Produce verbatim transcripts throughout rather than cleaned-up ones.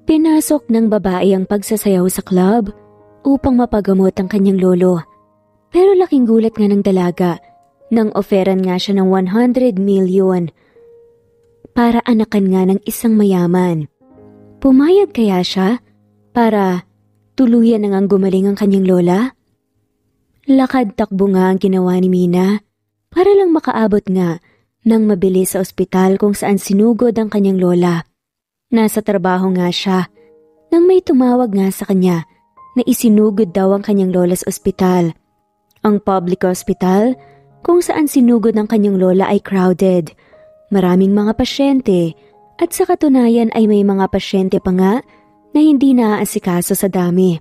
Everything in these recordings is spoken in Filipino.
Pinasok ng babae ang pagsasayaw sa club upang mapagamot ang kanyang lolo. Pero laking gulat nga ng dalaga nang oferan nga siya ng one hundred million para anakan nga ng isang mayaman. Pumayag kaya siya para tuluyan na ngang gumaling ang kanyang lola? Lakad takbo nga ang ginawa ni Mina para lang makaabot nga ng mabilis sa ospital kung saan sinugod ang kanyang lola. Nasa trabaho nga siya nang may tumawag nga sa kanya na isinugod daw ang kanyang lola sa ospital. Ang public hospital kung saan sinugod ng kanyang lola ay crowded. Maraming mga pasyente at sa katunayan ay may mga pasyente pa nga na hindi naaasikaso sa dami.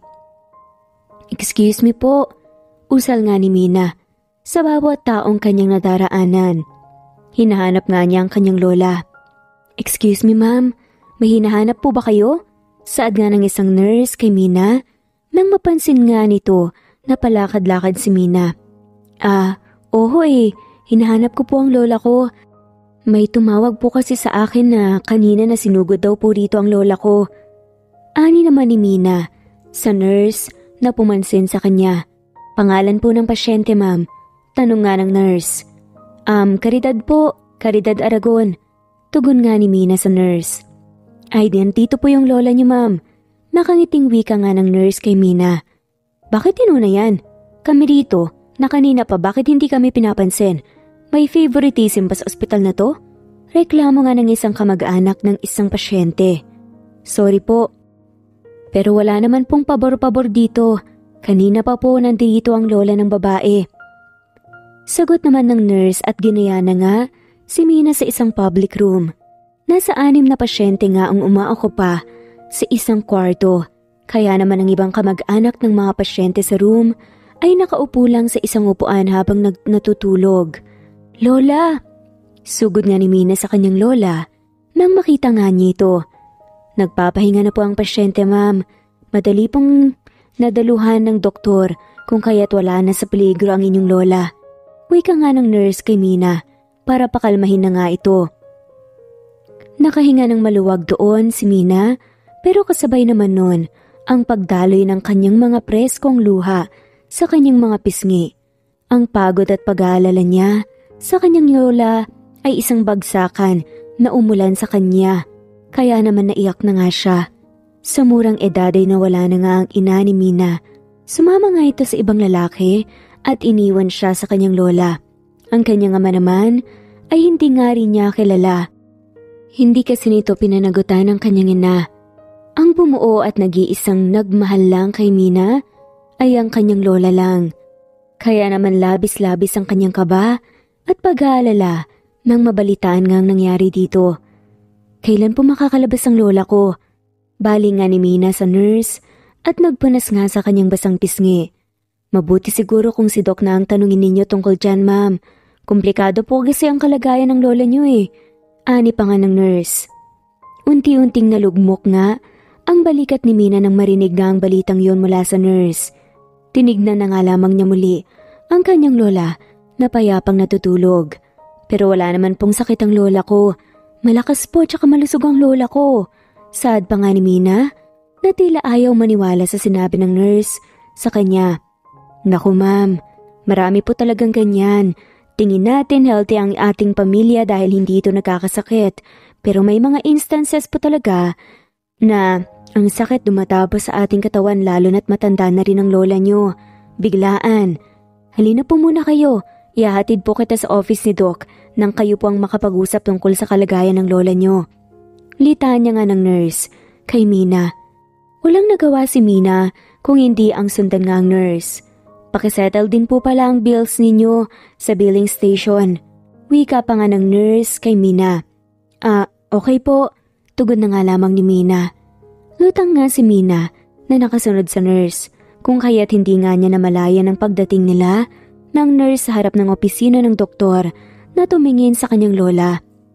Excuse me po, usal nga ni Mina sa bawat taong kanyang nadaraanan. Hinahanap nga niya ang kanyang lola. Excuse me ma'am, may hinahanap po ba kayo? Saad nga ng isang nurse kay Mina nang mapansin nga nito na palakad-lakad si Mina. Ah, oho eh, hinahanap ko po ang lola ko. May tumawag po kasi sa akin na kanina na sinugod daw po rito ang lola ko. Ani naman ni Mina sa nurse na pumansin sa kanya. Pangalan po ng pasyente ma'am, tanong nga ng nurse. Um, Caridad po, Caridad Aragon. Tugon nga ni Mina sa nurse. Ay din, dito po yung lola niyo ma'am. Nakangiting wika nga ng nurse kay Mina. Bakit inuna yan? Kami rito, na kanina pa bakit hindi kami pinapansin? May favoritism ba sa ospital na to? Reklamo nga ng isang kamag-anak ng isang pasyente. Sorry po. Pero wala naman pong pabor-pabor dito. Kanina pa po nandito ang lola ng babae. Sagot naman ng nurse at ginaya na nga si Mina sa isang public room. Nasa anim na pasyente nga ang umaakupa sa isang kwarto. Kaya naman ang ibang kamag-anak ng mga pasyente sa room ay nakaupo lang sa isang upuan habang nag- natutulog. Lola! Sugod nga ni Mina sa kanyang lola nang makita nga niya ito. Nagpapahinga na po ang pasyente ma'am. Madali pong nadaluhan ng doktor kung kaya't wala na sa peligro ang inyong lola. Wika nga ng nurse kay Mina para pakalmahin na nga ito. Nakahinga ng maluwag doon si Mina pero kasabay naman nun ang pagdaloy ng kanyang mga preskong luha sa kanyang mga pisngi. Ang pagod at pag-aalala niya sa kanyang lola ay isang bagsakan na umulan sa kanya. Kaya naman naiyak na nga siya. Sa murang edad ay nawala na nga ang ina ni Mina. Sumama nga ito sa ibang lalaki at iniwan siya sa kanyang lola. Ang kanyang ama naman ay hindi nga rin niya kilala. Hindi kasi nito pinanagutan ng kanyang ina. Ang bumuo at nag-iisang nagmahal lang kay Mina ay ang kanyang lola lang. Kaya naman labis-labis ang kanyang kaba at pag-aalala nang mabalitaan ngang nangyari dito. Kailan po makakalabas ang lola ko? Bali nga ni Mina sa nurse at nagpunas nga sa kanyang basang pisngi. Mabuti siguro kung si Doc na ang tanungin ninyo tungkol dyan ma'am. Komplikado po kasi ang kalagayan ng lola niyo eh. Ani pa nga ng nurse. Unti-unting nalugmok nga ang balikat ni Mina nang marinig nga ang balitang yon mula sa nurse. Tinignan na nga lamang niya muli ang kanyang lola na payapang natutulog. Pero wala naman pong sakit ang lola ko. Malakas po tsaka malusog ang lola ko. Saad pa nga ni Mina na tila ayaw maniwala sa sinabi ng nurse sa kanya. Naku ma'am, marami po talagang ganyan. Tingin natin healthy ang ating pamilya dahil hindi ito nagkakasakit. Pero may mga instances po talaga na ang sakit dumatapos sa ating katawan lalo na't matanda na rin ang lola nyo. Biglaan. Halina po muna kayo. Ihahatid po kita sa office ni Doc nang kayo po ang makapag-usap tungkol sa kalagayan ng lola nyo. Litaan niya nga ng nurse kay Mina. Walang nagawa si Mina kung hindi ang sundan nga ang nurse. Pakisettle din po pala ang bills ninyo sa billing station. Wika pa nga ng nurse kay Mina. Ah, okay po. Tugon na nga lamang ni Mina. Lutang nga si Mina na nakasunod sa nurse kung kaya't hindi nga niya namalayan ang pagdating nila ng nurse sa harap ng opisina ng doktor na tumingin sa kanyang lola.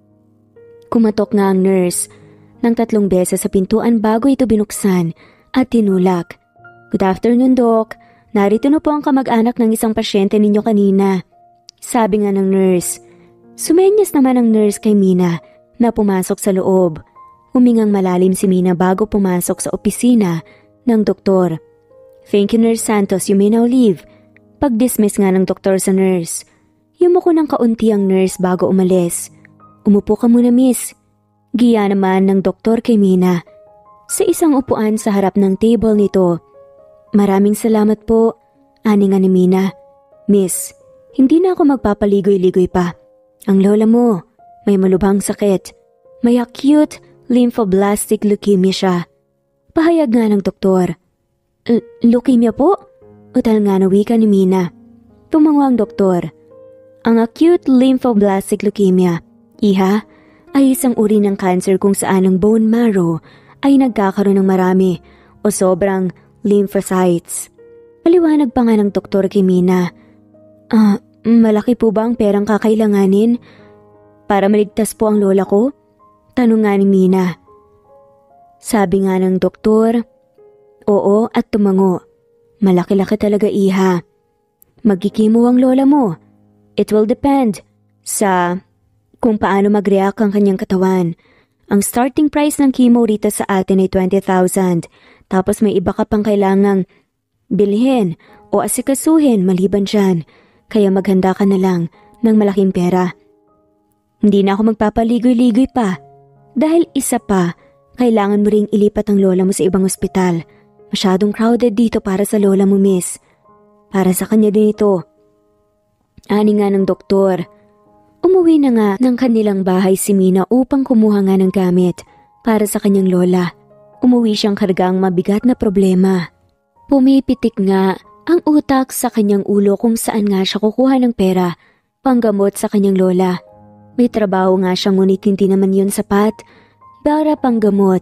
Kumatok nga ang nurse ng tatlong beses sa pintuan bago ito binuksan at tinulak. Good afternoon, Doc. Narito na po ang kamag-anak ng isang pasyente ninyo kanina. Sabi nga ng nurse. Sumenyas naman ang nurse kay Mina na pumasok sa loob. Humingang malalim si Mina bago pumasok sa opisina ng doktor. "Thank you, Nurse Santos. You may now leave." Pag-dismiss nga ng doktor sa nurse. Yumuko ng kaunti ang nurse bago umalis. "Umupo ka muna, miss." Giya naman ng doktor kay Mina. Sa isang upuan sa harap ng table nito. "Maraming salamat po," ani nga ni Mina. "Miss, hindi na ako magpapaligoy-ligoy pa. Ang lola mo, may malubhang sakit. May acute lymphoblastic leukemia siya." Pahayag nga ng doktor. L- leukemia po? Utal nga na wika ni Mina. Tumango ang doktor. Ang acute lymphoblastic leukemia, iha, ay isang uri ng cancer kung saan ang bone marrow ay nagkakaroon ng marami o sobrang lymphocytes. Paliwanag pa nga ng doktor kay Mina. Ah, malaki po ba ang perang kakailanganin para maligtas po ang lola ko? Tanong nga ni Mina. Sabi nga ng doktor, oo at tumango. Malaki-laki talaga, iha. Magkikimo ang lola mo. It will depend sa kung paano mag-react ang kanyang katawan. Ang starting price ng chemo rito sa atin ay twenty thousand. Tapos may iba ka pang kailangang bilhin o asikasuhin maliban dyan. Kaya maghanda ka na lang ng malaking pera. Hindi na ako magpapaligoy-ligoy pa. Dahil isa pa, kailangan mo ring ilipat ang lola mo sa ibang ospital. Masyadong crowded dito para sa lola mo, miss. Para sa kanya din ito. Ani nga ng doktor. Umuwi na nga ng kanilang bahay si Mina upang kumuha nga ng gamit para sa kanyang lola. Umuwi siyang kargang mabigat na problema. Pumipitik nga ang utak sa kanyang ulo kung saan nga siya kukuha ng pera panggamot sa kanyang lola. May trabaho nga siya ngunit hindi naman yun sapat para panggamot.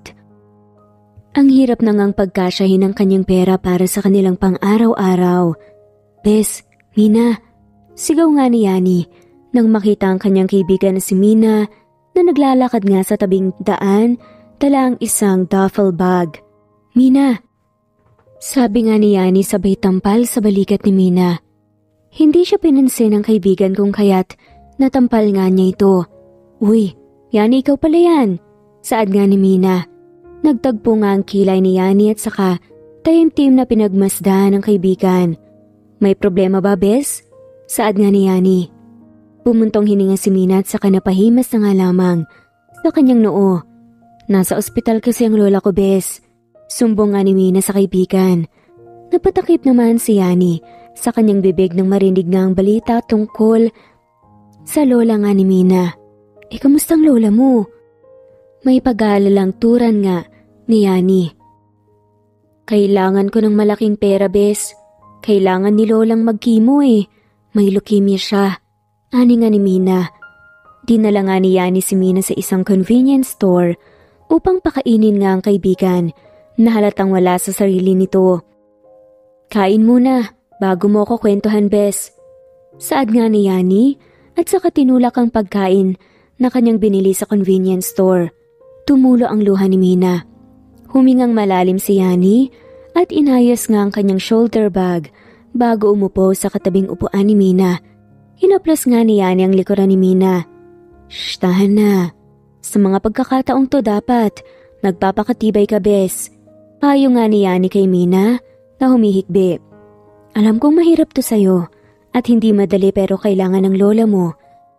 Ang hirap na ngang pagkasyahin ng kanyang pera para sa kanilang pang-araw-araw. Bes, Mina, sigaw nga ni Yani nang makita ang kanyang kaibigan na si Mina na naglalakad nga sa tabing daan dala ang isang duffel bag. Mina, sabi nga ni Yani sabay tampal sa balikat ni Mina. Hindi siya pinansin ng kaibigan kung kaya't natampal nga niya ito. Uy, Yani, ikaw pala yan. Saad nga ni Mina. Nagtagpo nga ang kilay ni Yani at saka tayim-tim na pinagmasdahan ng kaibigan. May problema ba, bes? Saad nga ni Yani. Pumuntong hininga si Mina at saka napahimas na nga lamang sa kanyang noo. Nasa ospital kasi ang lola ko, bes. Sumbong nga ni Mina sa kaibigan. Napatakip naman si Yani sa kanyang bibig nang marinig nga ang balita tungkol sa lola nga ni Mina. Eh, kamusta ang lola mo? May pag-aalalang turan nga ni Yani. Kailangan ko ng malaking pera, bes. Kailangan ni lolang magkimo eh. May leukemia siya. Ani nga ni Mina. Dinala nga ni Yani si Mina sa isang convenience store upang pakainin nga ang kaibigan na halatang wala sa sarili nito. Kain muna bago mo ko kwentuhan, bes. Saad nga ni Yani at saka tinulak ang pagkain na kanyang binili sa convenience store. Tumulo ang luha ni Mina. Humingang malalim si Yani at inayos nga ang kanyang shoulder bag bago umupo sa katabing upuan ni Mina. Hinaplas nga ni Yani ang likuran ni Mina. Shh, tahan na. Sa mga pagkakataong to dapat nagpapakatibay ka, bes. Payo nga ni Yani kay Mina na humihikbi. Alam kong mahirap to sa'yo at hindi madali pero kailangan ng lola mo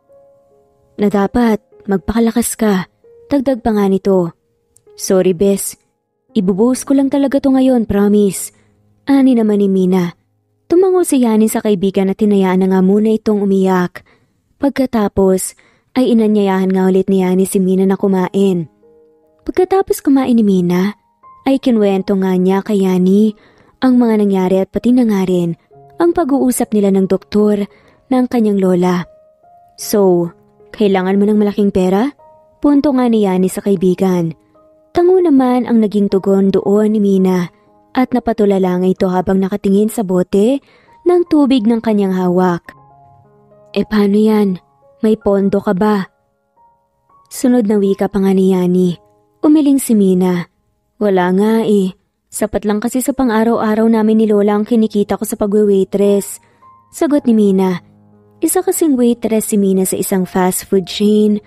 na dapat magpakalakas ka. Dagdag pa nga nito. Sorry, bes. Ibubuhos ko lang talaga to ngayon, promise. Ani naman ni Mina. Tumango si Yani sa kaibigan at tinayaan na nga muna itong umiyak. Pagkatapos ay inanyayahan nga ulit ni Yani si Mina na kumain. Pagkatapos kumain ni Mina ay kinwento nga niya kay Yani ang mga nangyari at pati na nga rin ang pag-uusap nila ng doktor ng kanyang lola. So, kailangan mo ng malaking pera? Punto nga ni Yani sa kaibigan. Tango naman ang naging tugon doon ni Mina at napatulala nga ito habang nakatingin sa bote ng tubig ng kanyang hawak. E paano yan? May pondo ka ba? Sunod na wika pa nga ni Yani. Umiling si Mina. Wala nga eh. Sapat lang kasi sa pang-araw-araw namin ni lola ang kinikita ko sa pagwe-waitress. Sagot ni Mina. Isa kasing waitress si Mina sa isang fast food chain.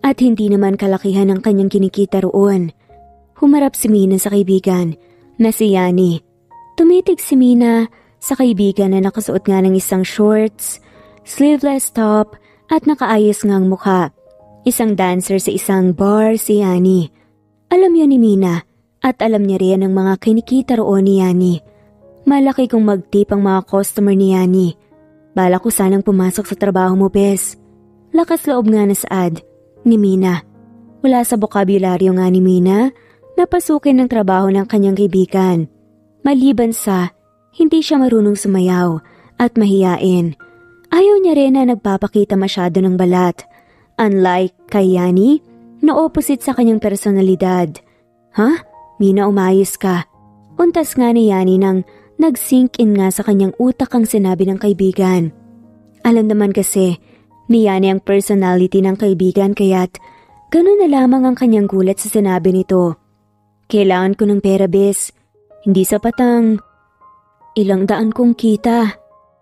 at hindi naman kalakihan ang kanyang kinikita roon. Humarap si Mina sa kaibigan na si Yani. Tumitig si Mina sa kaibigan na nakasuot nga ng isang shorts, sleeveless top at nakaayos ngang mukha. Isang dancer sa isang bar si Yani. Alam yun ni Mina at alam niya rin ang mga kinikita roon ni Yani. Malaki kung mag-tip ang mga customer ni Yani. Bala ko sanang pumasok sa trabaho mo, bes. Lakas loob nga na saad ni Mina. Wala sa bokabularyo nga ni Mina na pasukin ng trabaho ng kanyang kaibigan. Maliban sa hindi siya marunong sumayaw at mahiyain. Ayaw niya rin na nagpapakita masyado ng balat. Unlike kay Yani, na opposite sa kanyang personalidad. Ha? Mina, umayos ka. Untas nga ni Yani nang nag-sink in nga sa kanyang utak ang sinabi ng kaibigan. Alam naman kasi ni Yani ang personality ng kaibigan kaya't ganun na lamang ang kanyang gulat sa sinabi nito. Kailangan ko ng pera, bes. Hindi sapat ang ilang daan kong kita.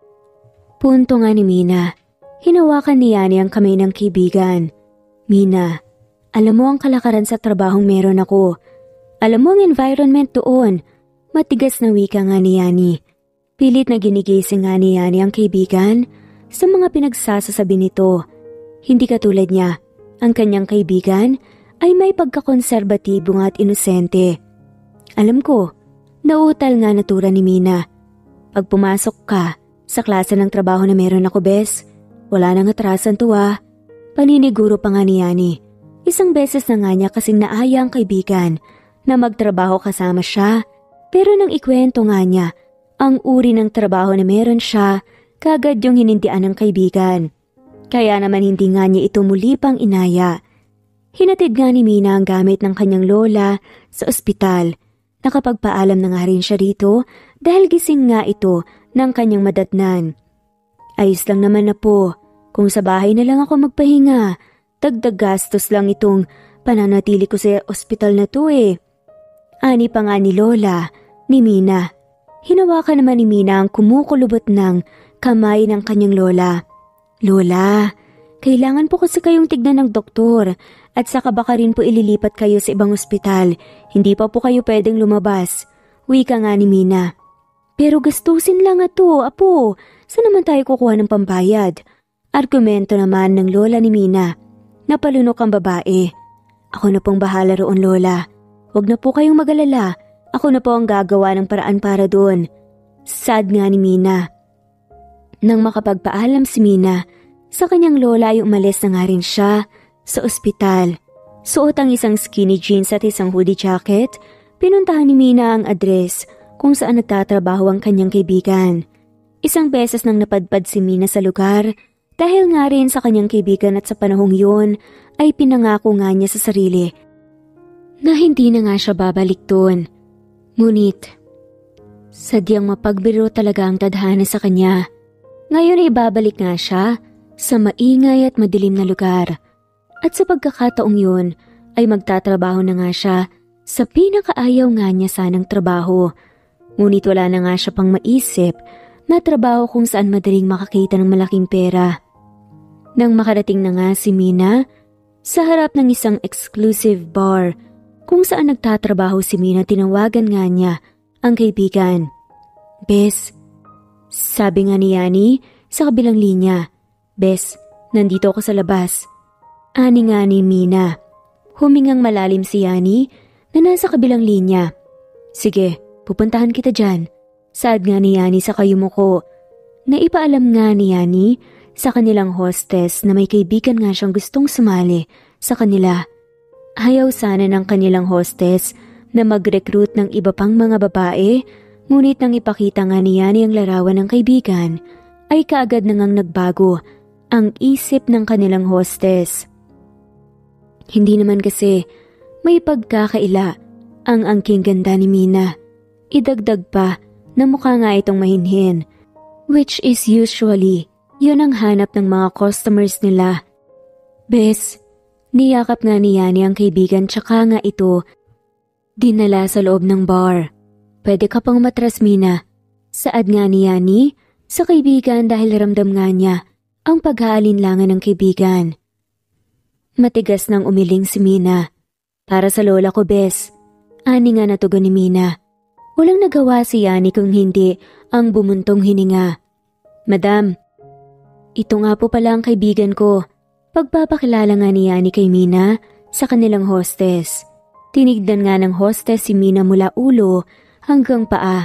Punto nga ni Mina. Hinawakan ni Yani ang kamay ng kaibigan. Mina, alam mo ang kalakaran sa trabahong meron ako. Alam mo ang environment doon. Matigas na wika nga ni Yani. Pilit na ginigising nga ni Yani ang kaibigan sa mga pinagsasasabi nito. Hindi katulad niya, ang kanyang kaibigan ay may pagkakonserbatibo nga at inosente. Alam ko, nauutal nga natura ni Mina. Pag pumasok ka sa klase ng trabaho na meron ako, bes, wala nang atrasan to ah. Paniniguro pa nga ni Yani. Isang beses na nga niya kasing naaya ang kaibigan na magtrabaho kasama siya. Pero nang ikwento nga niya ang uri ng trabaho na meron siya, kagad yung hinindian ng kaibigan. Kaya naman hindi nga niya ito muli pang inaya. Hinatid nga ni Mina ang gamit ng kanyang lola sa ospital. Nakapagpaalam na nga rin siya rito dahil gising nga ito ng kanyang madatnan. Ayos lang naman na po, kung sa bahay na lang ako magpahinga, dagdag gastos lang itong pananatili ko sa ospital na to eh. Ani pa nga ni Lola, ni Mina. Hinawakan naman ni Mina ang kumukulubot ng kamay ng kanyang lola. Lola, kailangan po kasi kayong tignan ng doktor at saka baka rin po ililipat kayo sa ibang ospital. Hindi pa po kayo pwedeng lumabas. Wika nga ni Mina. Pero gastusin lang ato, apo. Saan naman tayo kukuha ng pambayad? Argumento naman ng lola ni Mina. Napalunok ang babae. Ako na pong bahala roon, lola. Huwag na po kayong mag-alala. Ako na po ang gagawa ng paraan para doon. Sad nga ni Mina. Nang makapagpaalam si Mina, sa kanyang lola ay umalis na nga rin siya sa ospital. Suot ang isang skinny jeans at isang hoodie jacket, pinuntahan ni Mina ang address kung saan nagtatrabaho ang kanyang kaibigan. Isang beses nang napadpad si Mina sa lugar dahil nga rin sa kanyang kaibigan at sa panahong yun ay pinangako nga niya sa sarili na hindi na nga siya babalik doon. Ngunit, sadyang mapagbiro talaga ang tadhana sa kanya. Ngayon ay babalik nga siya sa maingay at madilim na lugar. At sa pagkakataong yun ay magtatrabaho na nga siya sa pinakaayaw nga niya sanang trabaho. Ngunit wala na nga siya pang maisip na trabaho kung saan madaling makakita ng malaking pera. Nang makarating na nga si Mina sa harap ng isang exclusive bar kung saan nagtatrabaho si Mina, tinawagan nga niya ang kaibigan. Bes, sabi nga ni Yani sa kabilang linya. Bes, nandito ako sa labas. Ani nga ni Mina. Humingang malalim si Yani na nasa kabilang linya. Sige, pupuntahan kita dyan. Saad nga ni Yani sa kayumuko. Naipaalam nga ni Yani sa kanilang hostess na may kaibigan nga siyang gustong sumali sa kanila. Ayaw sana ng kanilang hostess na mag-recruit ng iba pang mga babae, ngunit nang ipakita nga ni Yani ang larawan ng kaibigan, ay kaagad na ngang nagbago ang isip ng kanilang hostess. Hindi naman kasi may pagkakaila ang angking ganda ni Mina. Idagdag pa na mukha nga itong mahinhin, which is usually yun ang hanap ng mga customers nila. Bes, niyakap nga ni Yani ang kaibigan tsaka nga ito dinala sa loob ng bar. Pwede ka pang matras, Mina. Saad nga ni Yani sa kaibigan dahil ramdam nga niya ang pag-aalinlangan ng kaibigan. Matigas nang umiling si Mina. Para sa lola ko, bes. Ani nga natugon ni Mina. Walang nagawa si Yani kung hindi ang bumuntong hininga. Madam, ito nga po pala ang kaibigan ko. Pagpapakilala nga ni Yani kay Mina sa kanilang hostess. Tinignan nga ng hostess si Mina mula ulo hanggang paa.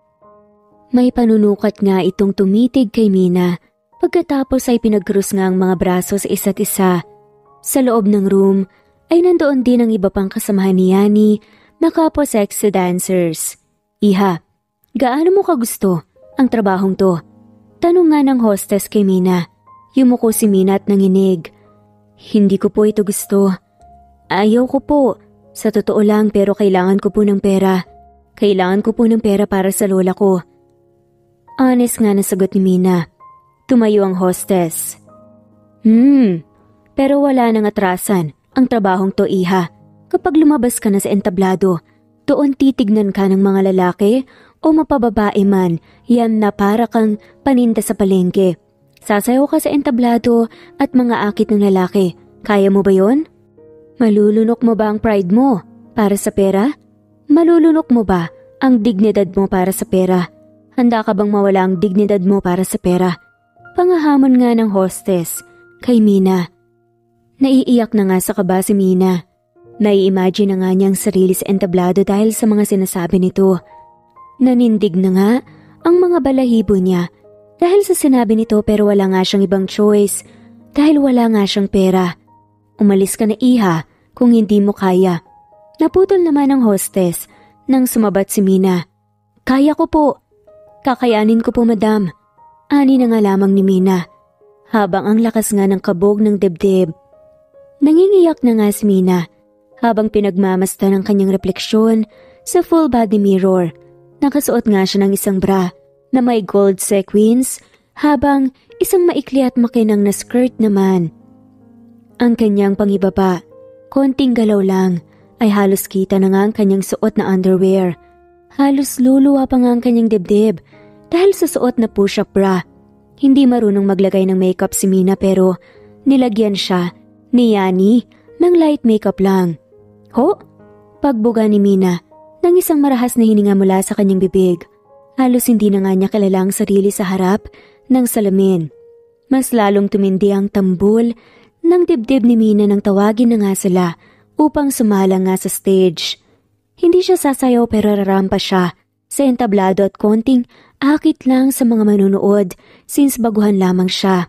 May panunukat nga itong tumitig kay Mina. Pagkatapos ay pinag-cross nga ang mga braso sa isa't isa. Sa loob ng room ay nandoon din ang iba pang kasamahan ni Yani na kapo-sexy dancers. Iha, gaano mo kagusto ang trabahong to? Tanong nga ng hostess kay Mina. Yumuko si Mina at nanginig. Hindi ko po ito gusto. Ayaw ko po. Sa totoo lang pero kailangan ko po ng pera. Kailangan ko po ng pera para sa lola ko. Honest nga na sagot ni Mina. Tumayo ang hostess. Hmm, pero wala nang atrasan ang trabahong to, Iha. Kapag lumabas ka na sa entablado, doon titignan ka ng mga lalaki o mapababae man, yan na para kang paninda sa palengke. Sasayaw ka sa entablado at mga akit ng lalaki. Kaya mo ba yon? Malulunok mo ba ang pride mo para sa pera? Malulunok mo ba ang dignidad mo para sa pera? Handa ka bang mawala ang dignidad mo para sa pera? Pangahamon nga ng hostess kay Mina. Naiiyak na nga sa kaba si Mina. Nai-imagine na nga niyang sarili sa entablado dahil sa mga sinasabi nito. Nanindig na nga ang mga balahibo niya dahil sa sinabi nito pero wala nga siyang ibang choice dahil wala nga siyang pera. Umalis ka na, Iha, kung hindi mo kaya. Naputol naman ang hostess nang sumabat si Mina. Kaya ko po. Kakayanin ko po, madam. Ani na nga lamang ni Mina. Habang ang lakas nga ng kabog ng dibdib. Nangingiyak na nga si Mina habang pinagmamasta ng kanyang refleksyon sa full body mirror. Nakasuot nga siya ng isang bra na may gold sequins habang isang maikli at makinang na skirt naman. Ang kanyang pangibaba, konting galaw lang, ay halos kita na nga ang kanyang suot na underwear. Halos luluwa pa nga ang kanyang dibdib dahil sa suot na push-up bra. Hindi marunong maglagay ng makeup si Mina pero nilagyan siya ni Yani ng light makeup lang. Ho? Pagbuga ni Mina nang isang marahas na hininga mula sa kanyang bibig. Halos hindi na nga niya kilala ang sarili sa harap ng salamin. Mas lalong tumindi ang tambol ng dibdib ni Mina nang tawagin na nga sila upang sumala nga sa stage. Hindi siya sasayaw pero rarampa siya sa entablado at konting akit lang sa mga manunood since baguhan lamang siya.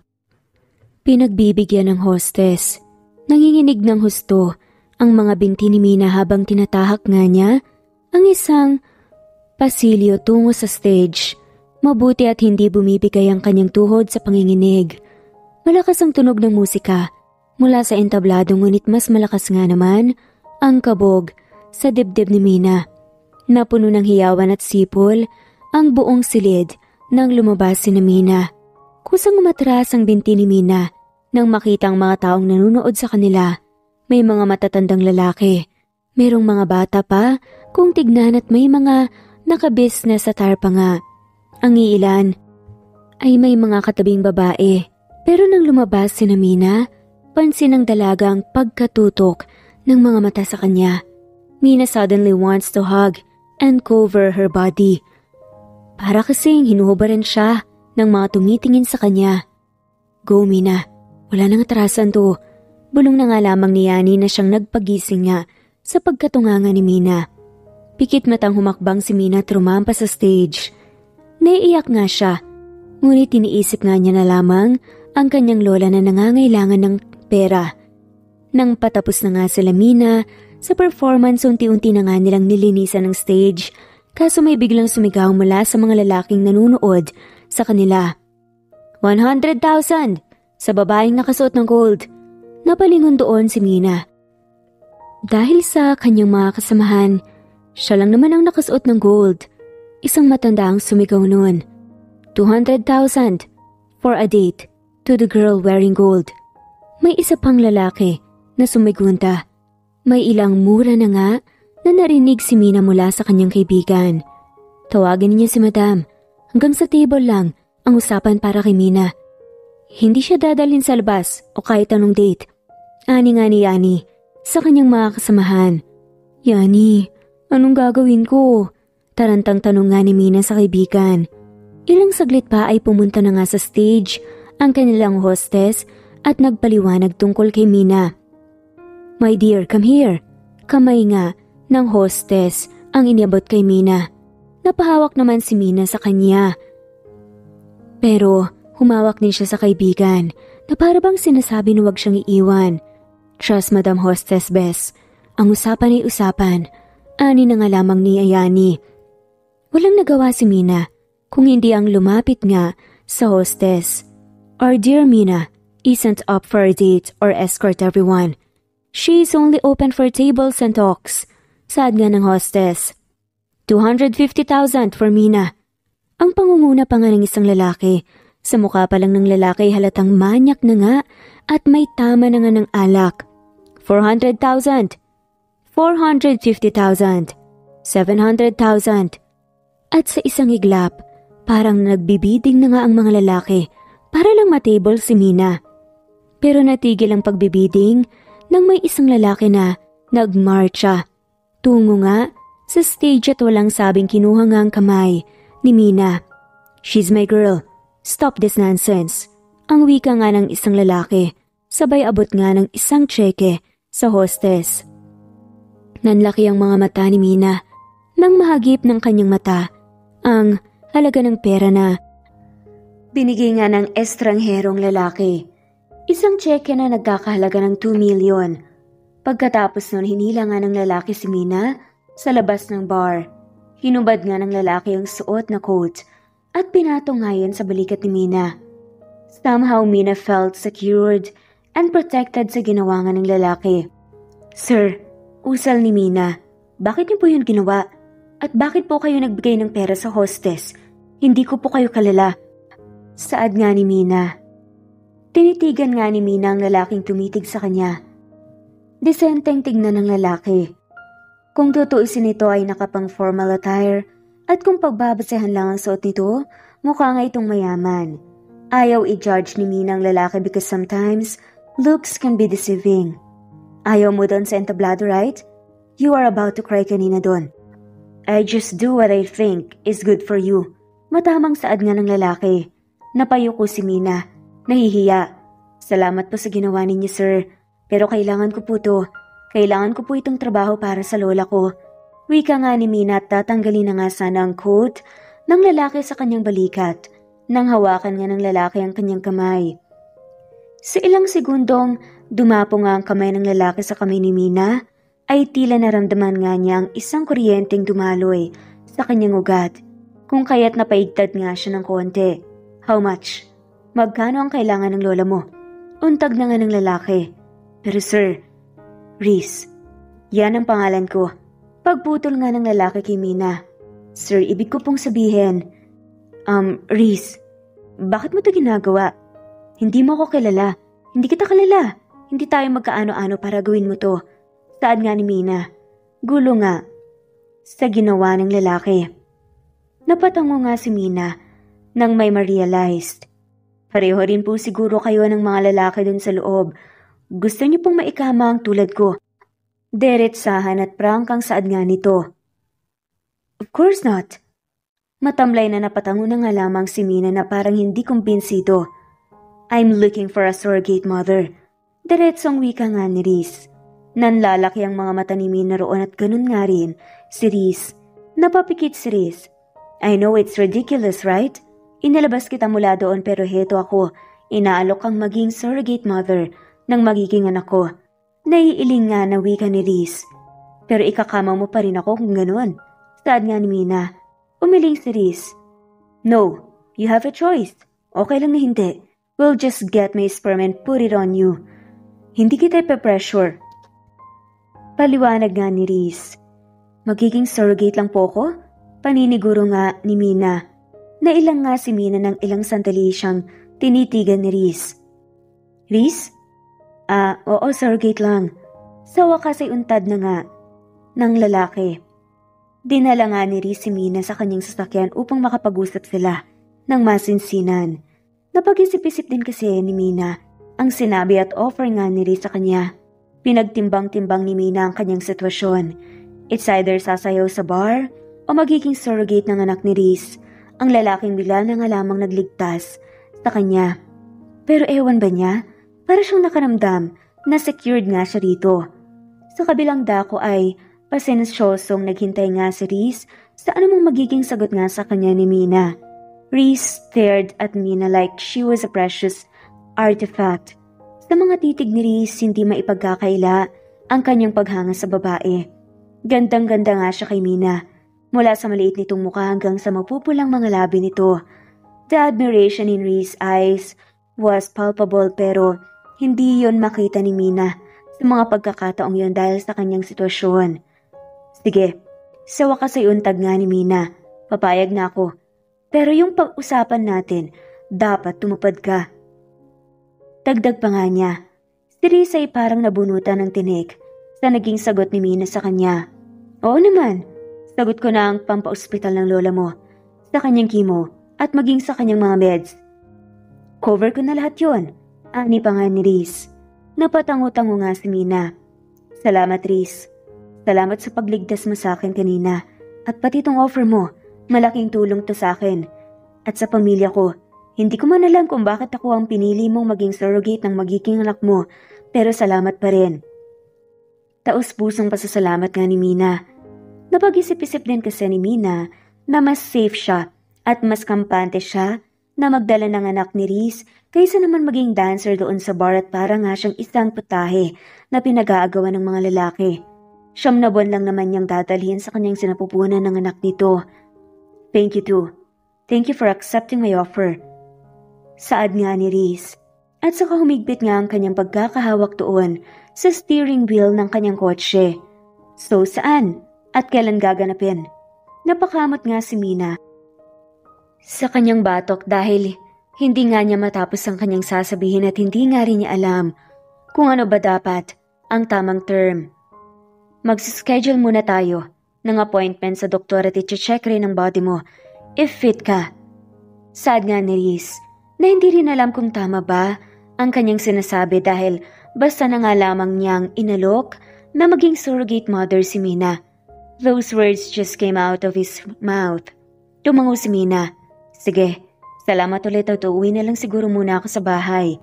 Pinagbibigyan ng hostess. Nanginginig ng husto ang mga binti ni Mina habang tinatahak nga niya ang isang pasilyo tungo sa stage. Mabuti at hindi bumibigay ang kanyang tuhod sa panginginig. Malakas ang tunog ng musika mula sa entablado ngunit mas malakas nga naman ang kabog sa dibdib ni Mina. Napuno ng hiyawan at sipol ang buong silid nang lumabas si Mina. Kusang umatras ang binti ni Mina nang makita ang mga taong nanunood sa kanila. May mga matatandang lalaki, merong mga bata pa kung tignan at may mga nakabisnes sa tarpa nga. Ang iilan ay may mga katabing babae. Pero nang lumabas si Mina, pansin ng dalaga ang pagkatutok ng mga mata sa kanya. Mina suddenly wants to hug and cover her body. Para kasing hinuhubaran siya ng mga tumitingin sa kanya. Go, Mina. Wala nang atrasan to. Bulong na nga lamang ni Yani na siyang nagpagising nga sa pagkatunganga ni Mina. Pikit matang humakbang si Mina at rumampa sa stage. Naiiyak nga siya, ngunit iniisip nga niya na lamang ang kanyang lola na nangangailangan ng pera. Nang patapos na nga sila Mina, sa performance unti-unti na nga nilang nilinisan ng stage, kaso may biglang sumigaw mula sa mga lalaking nanunood sa kanila. one hundred thousand! Sa babaeng nakasuot ng gold. Napalingon doon si Mina. Dahil sa kanyang mga kasamahan, siya lang naman ang nakasuot ng gold. Isang matanda ang sumigaw noon. two hundred thousand for a date to the girl wearing gold. May isa pang lalaki na sumigunta. May ilang mura na nga na narinig si Mina mula sa kanyang kaibigan. Tawagin niya si Madam. Hanggang sa table lang ang usapan para kay Mina. Hindi siya dadalhin sa labas o kahit anong date. Ani nga ni Yani sa kanyang mga kasamahan. Yani, anong gagawin ko? Tarantang tanong nga ni Mina sa kaibigan. Ilang saglit pa ay pumunta na nga sa stage ang kanilang hostess at nagpaliwanag tungkol kay Mina. My dear, come here. Kamay nga ng hostess ang iniabot kay Mina. Napahawak naman si Mina sa kanya. Pero humawak din siya sa kaibigan na para bang sinasabi na huwag siyang iiwan. Trust Madam Hostess Bess. Ang usapan ay usapan. Ani na nga lamang ni Ayani. Walang nagawa si Mina kung hindi ang lumapit nga sa hostess. Our dear Mina isn't up for a date or escort everyone. She is only open for tables and talks. Saad nga ng hostess. two hundred fifty thousand for Mina. Ang pangunguna pa nga ng isang lalaki. Sa mukha pa lang ng lalaki halatang manyak na nga at may tama na nga ng alak. four hundred thousand. four hundred fifty thousand. seven hundred thousand. At sa isang iglap, parang nagbibiding na nga ang mga lalaki para lang matable si Mina. Pero natigil ang pagbibiding nang may isang lalaki na nagmarcha. Tungo nga sa stage at walang sabing kinuha nga ang kamay ni Mina. She's my girl. Stop this nonsense. Ang wika nga ng isang lalaki, sabay abot nga ng isang tseke sa hostess. Nanlaki ang mga mata ni Mina nang mahagip ng kanyang mata ang halaga ng pera na binigay nga ng estrangherong lalaki. Isang tseke na nagkakahalaga ng two million. Pagkatapos nun hinila nga ng lalaki si Mina sa labas ng bar. Hinubad nga ng lalaki ang suot na coat at pinatong nga yan sa balikat ni Mina. Somehow Mina felt secured and protected sa ginawa nga ng lalaki. Sir, usal ni Mina, bakit niyo po yun ginawa? At bakit po kayo nagbigay ng pera sa hostess? Hindi ko po kayo kalala. Saad nga ni Mina. Tinitigan nga ni Mina ang lalaking tumitig sa kanya. Disenteng tignan ng lalaki. Kung tutuusin ito ay nakapang formal attire at kung pagbabasehan lang ang suot nito, mukha nga itong mayaman. Ayaw i-judge ni Mina ang lalaki because sometimes looks can be deceiving. Ayaw mo doon sa entablado, right? You are about to cry kanina doon. I just do what I think is good for you. Matamang saad nga ng lalaki. Napayuko si Mina. Nahihiya. Salamat po sa ginawa ninyo, sir. Pero kailangan ko po to. Kailangan ko po itong trabaho para sa lola ko. Wika nga ni Mina at tatanggalin na nga sana ang coat ng lalaki sa kanyang balikat nang hawakan nga ng lalaki ang kanyang kamay. Sa ilang segundong dumapo nga ang kamay ng lalaki sa kamay ni Mina ay tila naramdaman nga niya ang isang kuryenteng dumaloy sa kanyang ugat, kung kaya't napaigtad nga siya ng konti. How much? Magkano ang kailangan ng lola mo? Untag na nga ng lalaki. Pero sir, Reese, yan ang pangalan ko. Pagputol nga ng lalaki kay Mina. Sir, ibig ko pong sabihin, um, Reese, bakit mo ito ginagawa? Hindi mo ako kilala. Hindi kita kilala. Hindi tayo magkaano-ano para gawin mo to. Saad nga ni Mina. Gulo nga sa ginawa ng lalaki. Napatango nga si Mina nang may ma-realized. Pareho rin po siguro kayo ng mga lalaki dun sa loob. Gusto niyo pong maikama ang tulad ko. Deretsahan at prangkang saad nga nito. Of course not. Matamlay na napatango na nga lamang si Mina na parang hindi kumbinsido. I'm looking for a surrogate mother. Diretsong wika nga ni Reese. Nanlalaki ang mga mata ni Mina roon at ganun nga rin si Reese. Napapikit si Reese. I know it's ridiculous, right? Inilabas kita mula doon pero heto ako. Inaalok kang maging surrogate mother ng magiging anak ko. Naiiling nga na wika ni Reese. Pero ikakama mo pa rin ako kung ganun. Saad nga ni Mina. Umiling si Reese. No, you have a choice. Okay lang na hindi. We'll just get my sperm and put it on you. Hindi kita ipe-pressure. Paliwanag nga ni Reese. Magiging surrogate lang po ko? Paniniguro nga ni Mina. Nailang nga si Mina ng ilang sandali siyang tinitigan ni Reese. Reese? Ah, oo, surrogate lang. Sa wakas ay untad na nga ng lalaki. Dinala nga ni Reese si Mina sa kanyang sasakyan upang makapag-usap sila ng masinsinan. Napag-isip-isip din kasi ni Mina ang sinabi at offer nga ni Reese sa kanya. Pinagtimbang-timbang ni Mina ang kanyang sitwasyon. It's either sasayaw sa bar o magiging surrogate ng anak ni Reese, ang lalaking bigla na nga lamang nagligtas sa kanya. Pero ewan ba niya, para siyang nakaramdam na secured nga siya rito. Sa kabilang dako ay pasensyosong naghintay nga si Reese sa anumang magiging sagot nga sa kanya ni Mina. Reese stared at Mina like she was a precious artifact. Sa mga titig ni Reese, hindi maipagkakaila ang kanyang paghanga sa babae. Gandang-ganda nga siya kay Mina, mula sa maliit nitong mukha hanggang sa mapupulang mga labi nito. The admiration in Reese's eyes was palpable pero hindi yon makita ni Mina sa mga pagkakataong yon dahil sa kanyang sitwasyon. Sige, sa wakas ay untag nga ni Mina, papayag na ako. Pero yung pag-usapan natin, dapat tumupad ka. Dagdag pa nga niya, si Reese ay parang nabunutan ng tinik sa naging sagot ni Mina sa kanya. Oo naman, sagot ko na ang pampa-ospital ng lola mo, sa kanyang chemo at maging sa kanyang mga meds. Cover ko na lahat yon, ani pa nga ni Reese. Napatango-tango nga si Mina. Salamat Reese. Salamat sa pagligtas mo sa akin kanina at pati tong offer mo, malaking tulong to sa akin at sa pamilya ko. Hindi ko man alam kung bakit ako ang pinili mong maging surrogate ng magiging anak mo, pero salamat pa rin. Taos-pusong pasasalamat nga ni Mina. Napag-isip-isip din kasi ni Mina na mas safe siya at mas kampante siya na magdala ng anak ni Reese kaysa naman maging dancer doon sa bar at para nga siyang isang putahe na pinag-aagawan ng mga lalaki. Siyam na buwan lang naman niyang dadalhin sa kanyang sinapupunan ng anak nito. Thank you too. Thank you for accepting my offer. Saad nga ni Reese. At saka humigpit nga ang kanyang pagkakahawak doon sa steering wheel ng kanyang kotse. So saan? At kailan gaganapin? Napakamot nga si Mina sa kanyang batok dahil hindi nga niya matapos ang kanyang sasabihin at hindi nga rin niya alam kung ano ba dapat ang tamang term. Mag-schedule muna tayo ng appointment sa doktor at i-check rin ang body mo if fit ka. Saad nga ni Reese na hindi rin alam kung tama ba ang kanyang sinasabi dahil basta na nga lamang niyang inalok na maging surrogate mother si Mina. Those words just came out of his mouth. Tumango si Mina. Sige, salamat ulit at uuwi na lang siguro muna ako sa bahay.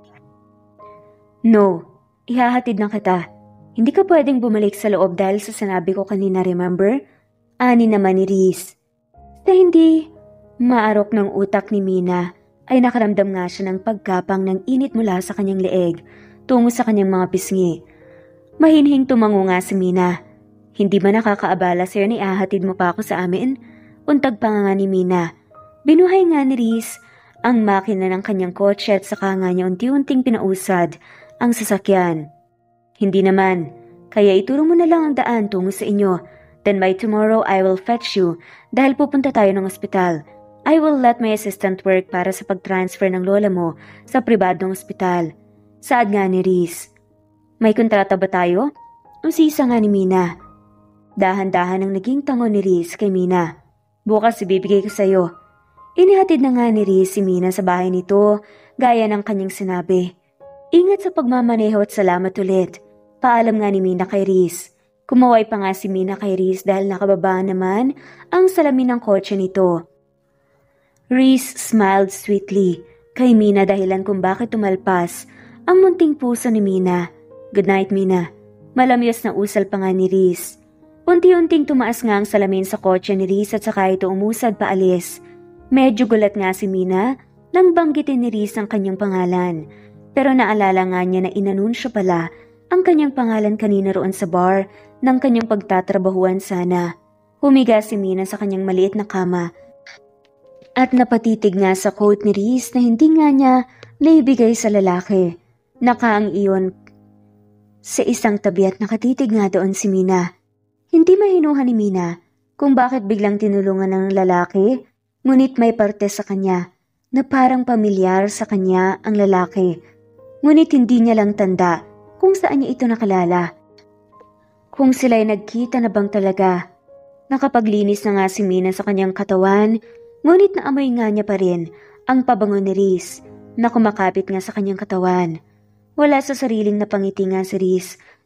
No, ihahatid na kita. Hindi ka pwedeng bumalik sa loob dahil sa sinabi ko kanina, remember? Ani naman ni Reese. Sa hindi maarok ng utak ni Mina, ay nakaramdam nga siya ng pagkapang ng init mula sa kanyang leeg tungo sa kanyang mga pisngi. Mahinhing tumango nga si Mina. Hindi ba nakakaabala sa'yo na ihahatid mo pa ako sa amin? Untag pa nga ni Mina. Binuhay nga ni Reese ang makina ng kanyang kotse at saka nga niya unti-unting pinausad ang sasakyan. Hindi naman, kaya ituro mo na lang ang daan tungo sa inyo. Then by tomorrow I will fetch you dahil pupunta tayo ng ospital. I will let my assistant work para sa pag-transfer ng lola mo sa pribadong ospital. Saad nga ni Reese. May kontrata ba tayo? Usisa nga ni Mina. Dahan-dahan ang naging tango ni Reese kay Mina. Bukas ibibigay ko sa'yo. Inihatid na nga ni Reese si Mina sa bahay nito gaya ng kanyang sinabi. Ingat sa pagmamaneho at salamat ulit. Paalam nga ni Mina kay Reese. Kumaway pa nga si Mina kay Reese dahil nakababa naman ang salamin ng kotse nito. Reese smiled sweetly kay Mina dahilan kung bakit tumalpas ang munting puso ni Mina. Good night, Mina. Malamyos na usal pa nga ni Reese. Unti-unting tumaas nga ang salamin sa kotse ni Reese at saka ito umusad paalis. Medyo gulat nga si Mina nang banggitin ni Reese ang kanyang pangalan. Pero naalala nga niya na inanunsyo pala ang kanyang pangalan kanina roon sa bar ng kanyang pagtatrabahuan sana. Humiga si Mina sa kanyang maliit na kama at napatitig nga sa quote ni Reese na hindi nga niya naibigay sa lalaki. Nakaang iyon sa isang tabi at nakatitig nga doon si Mina. Hindi mahinuhan ni Mina kung bakit biglang tinulungan ng lalaki, ngunit may parte sa kanya na parang pamilyar sa kanya ang lalaki. Ngunit hindi niya lang tanda kung saan niya ito nakalala. Kung sila'y nagkita na bang talaga. Nakapaglinis na nga si Mina sa kanyang katawan, ngunit naamoy nga niya pa rin ang pabango ni Reese na kumakapit nga sa kanyang katawan. Wala sa sariling napangiti nga si Reese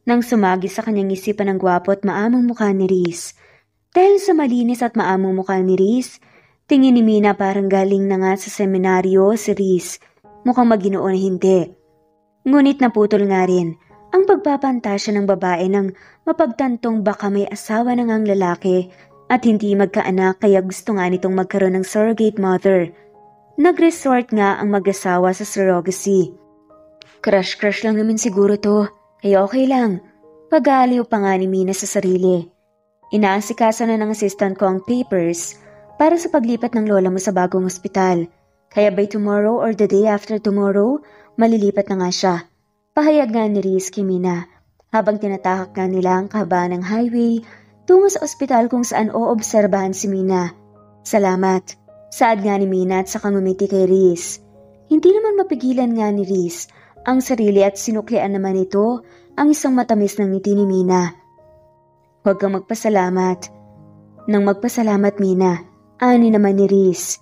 nang sumagi sa kanyang isipan ang gwapo at maamong mukha ni Reese. Dahil sa malinis at maamong mukha ni Reese, tingin ni Mina parang galing na nga sa seminaryo si Reese. Mukhang maginoo na hindi. Ngunit naputol nga rin ang pagpapantasya ng babae nang mapagtantong baka may asawa na ngang lalaki at hindi magkaanak kaya gusto nga nitong magkaroon ng surrogate mother. Nag-resort nga ang mag-asawa sa surrogacy. Crush-crush lang naman siguro to, kaya okay lang. Pag-aaliw pa nga ni Mina sa sarili. Inaasikaso na ng assistant ko ang papers para sa paglipat ng lola mo sa bagong ospital. Kaya by tomorrow or the day after tomorrow, malilipat na nga siya. Pahayag nga ni Reese kay Mina habang tinatahak nga nila ang kahabaan ng highway tungo sa ospital kung saan oobserbahan si Mina. Salamat. Saad nga ni Mina at saka ngumiti kay Reese. Hindi naman mapigilan nga ni Reese ang sarili at sinuklian naman ito ang isang matamis ng ngiti ni Mina. Huwag kang magpasalamat. Nang magpasalamat Mina, ani naman ni Reese.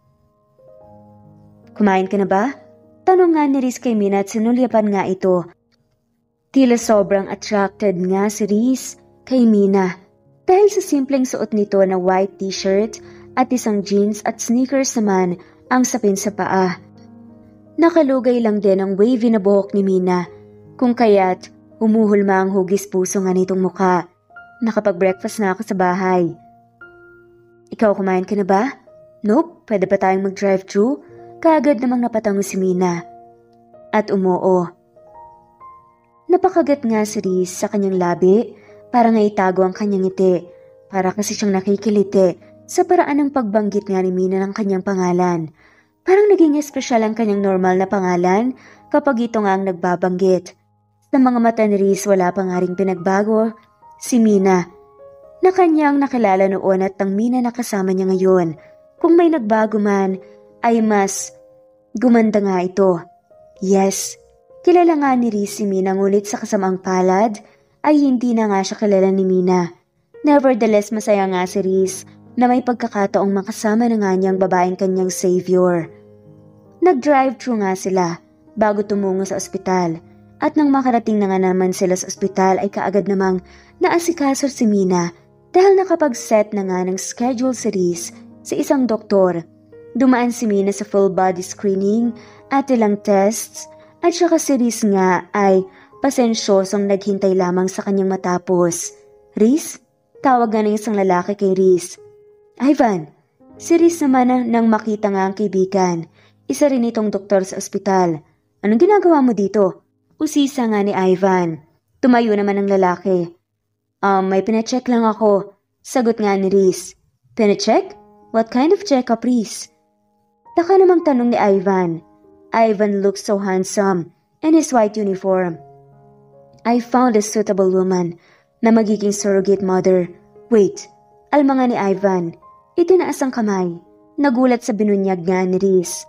Kumain ka na ba? Tanong nga ni Reese kay Mina at sinulyapan nga ito. Tila sobrang attracted nga si Reese kay Mina dahil sa simpleng suot nito na white t-shirt at isang jeans at sneakers naman ang sapin sa paa. Nakalugay lang din ang wavy na buhok ni Mina, kung kaya't humuhulma ang hugis puso nga nitong muka. Nakapag-breakfast na ako sa bahay. Ikaw kumain ka na ba? Nope, pwede pa tayong mag-drive-thru? Kaagad namang napatango si Mina. At umuo. Napakagat nga si Reese sa kanyang labi para nga itago ang kanyang ngiti, para kasi siyang nakikiliti sa paraan ng pagbanggit nga ni Mina ng kanyang pangalan. Parang naging espesyal ang kanyang normal na pangalan kapag ito nga ang nagbabanggit. Sa mga mata ni Reese wala pa nga ring pinagbago si Mina na kanyang nakilala noon at ang Mina na kasama niya ngayon. Kung may nagbago man ay mas gumanda nga ito. Yes, kilala nga ni Reese si Mina ngunit sa kasamang palad ay hindi na nga siya kilala ni Mina. Nevertheless masaya nga si Reese na may pagkakataong makasama na nga niyang babaeng kanyang savior. Nag-drive-thru nga sila bago tumungo sa ospital at nang makarating na nga naman sila sa ospital ay kaagad namang naasikaso si Mina dahil nakapag-set na nga ng schedule si Reese sa isang doktor. Dumaan si Mina sa full body screening at ilang tests at saka si Reese nga ay pasensyosong naghintay lamang sa kanyang matapos. Reese? Tawag nga ng isang lalaki kay Reese. Ivan, si Reese naman na, nang makita nga ang kaibigan. Isa rin itong doktor sa ospital. Anong ginagawa mo dito? Usisa nga ni Ivan. Tumayo naman ang lalaki. Um, may pinacheck lang ako. Sagot nga ni Reese. Pinacheck? What kind of check-up, Reese? Taka namang tanong ni Ivan. Ivan looks so handsome in his white uniform. I found a suitable woman na magiging surrogate mother. Wait, alma nga ni Ivan. Itinaas ang kamay. Nagulat sa binunyag nga ni Reese.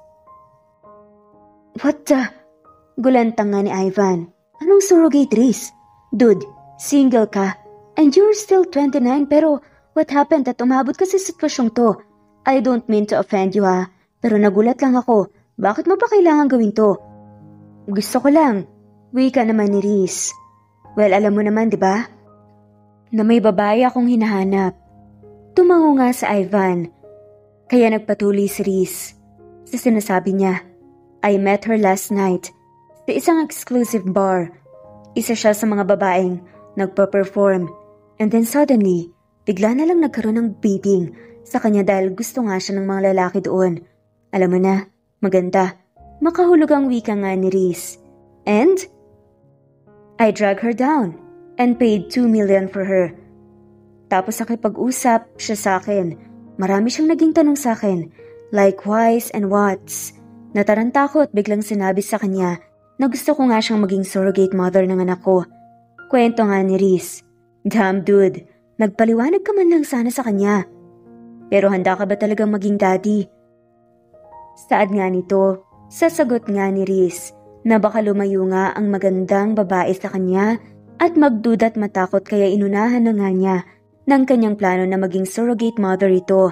What the? Gulantang nga ni Ivan. Anong surrogate, Reese? Dude, single ka. And you're still twenty-nine pero what happened at umabot ka sa sitwasyong to? I don't mean to offend you ha, pero nagulat lang ako. Bakit mo pa kailangan gawin to? Gusto ko lang. Wika naman ni Reese. Well, alam mo naman, di ba? Na may babae akong hinahanap. Tumango nga sa Ivan. Kaya nagpatuloy si Reese. Sa sinasabi niya, I met her last night sa isang exclusive bar. Isa siya sa mga babaeng nagpa-perform. And then suddenly, bigla na lang nagkaroon ng bidding sa kanya dahil gusto nga siya ng mga lalaki doon. Alam mo na, maganda. Makahulog ang wika nga ni Reese. And I drag her down and paid two million for her. Tapos nakipag-usap siya sa akin. Marami siyang naging tanong sa akin. Like whys and whats. Nataranta ako at biglang sinabi sa kanya na gusto ko nga siyang maging surrogate mother ng anak ko. Kwento nga ni Reese. Damn dude, nagpaliwanag ka man lang sana sa kanya. Pero handa ka ba talagang maging daddy? Saad nga nito, sasagot nga ni Reese na baka lumayo nga ang magandang babae sa kanya at magduda at matakot kaya inunahan na nga niya ng kanyang plano na maging surrogate mother ito.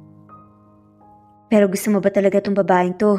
Pero gusto mo ba talaga tong babaeng to?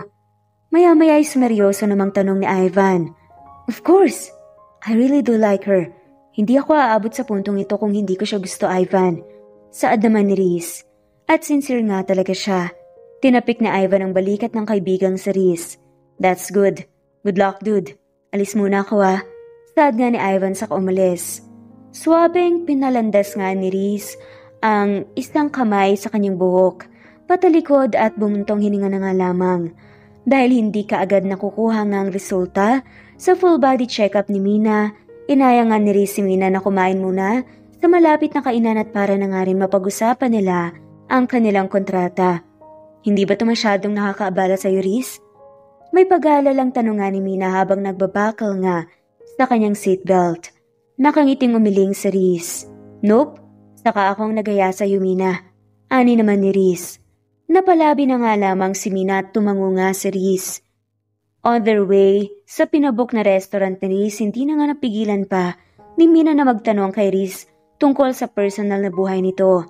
Maya-maya ay sumeryoso namang tanong ni Ivan. Of course, I really do like her. Hindi ako aabot sa puntong ito kung hindi ko siya gusto, Ivan. Saad naman ni Riz. At sincere nga talaga siya. Tinapik ni Ivan ang balikat ng kaibigang si Riz. That's good. Good luck, dude. Alis muna ako ah. Saad nga ni Ivan sa umalis. Suwabeng pinalandas nga ni Riz ang isang kamay sa kanyang buhok, patalikod at bumuntong hininga na nga lamang. Dahil hindi kaagad nakukuha nga ang resulta sa full body check-up ni Mina, inaya nga ni Riz si Mina na kumain muna sa malapit na kainan at para na nga rin mapag-usapan nila ang kanilang kontrata. Hindi ba ito masyadong nakakaabala sa'yo, Riz? May pag-aalalang tanong nga ni Mina habang nagbabakal nga sa kanyang seatbelt. Nakangiting umiling si Riz. Nope, saka akong nagaya sa'yo, Mina. Ani naman ni Riz. Napalabi na nga lamang si Mina at tumango nga si Riz. On their way, sa pinabok na restaurant ni Riz, hindi na nga napigilan pa ni Mina na magtanong kay Riz tungkol sa personal na buhay nito.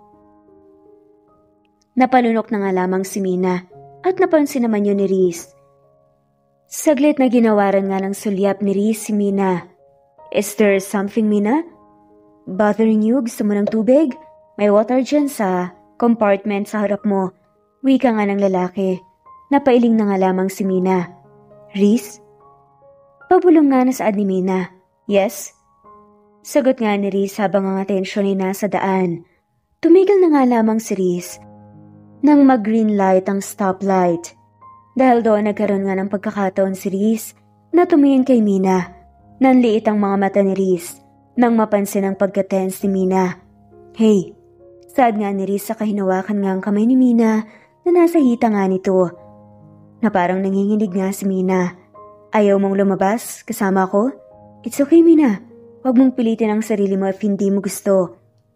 Napalunok na nga lamang si Mina at napansin naman yun ni Riz. Saglit na ginawaran nga ng sulyap ni Riz si Mina. Is there something, Mina? Bothering you? Gusto mo ng tubig? May water dyan sa compartment sa harap mo. Wika nga ng lalaki. Napailing na nga lamang si Mina. Riz? Pabulong nga na saad ni Mina. Yes? Sagot nga ni Riz habang ang atensyon ay nasa daan. Tumigil na nga lamang si Riz nang mag-green light ang stoplight. Dahil doon nagkaroon nga ng pagkakataon si Riz na tumingin kay Mina. Nanliit ang mga mata ni Riz nang mapansin ang pagka-tense ni Mina. Hey, saad nga ni Riz sa kahinawakan nga ang kamay ni Mina na nasa hita nga nito. Na parang nanginginig nga si Mina. Ayaw mong lumabas kasama ko? It's okay, Mina. Huwag mong pilitin ang sarili mo if hindi mo gusto.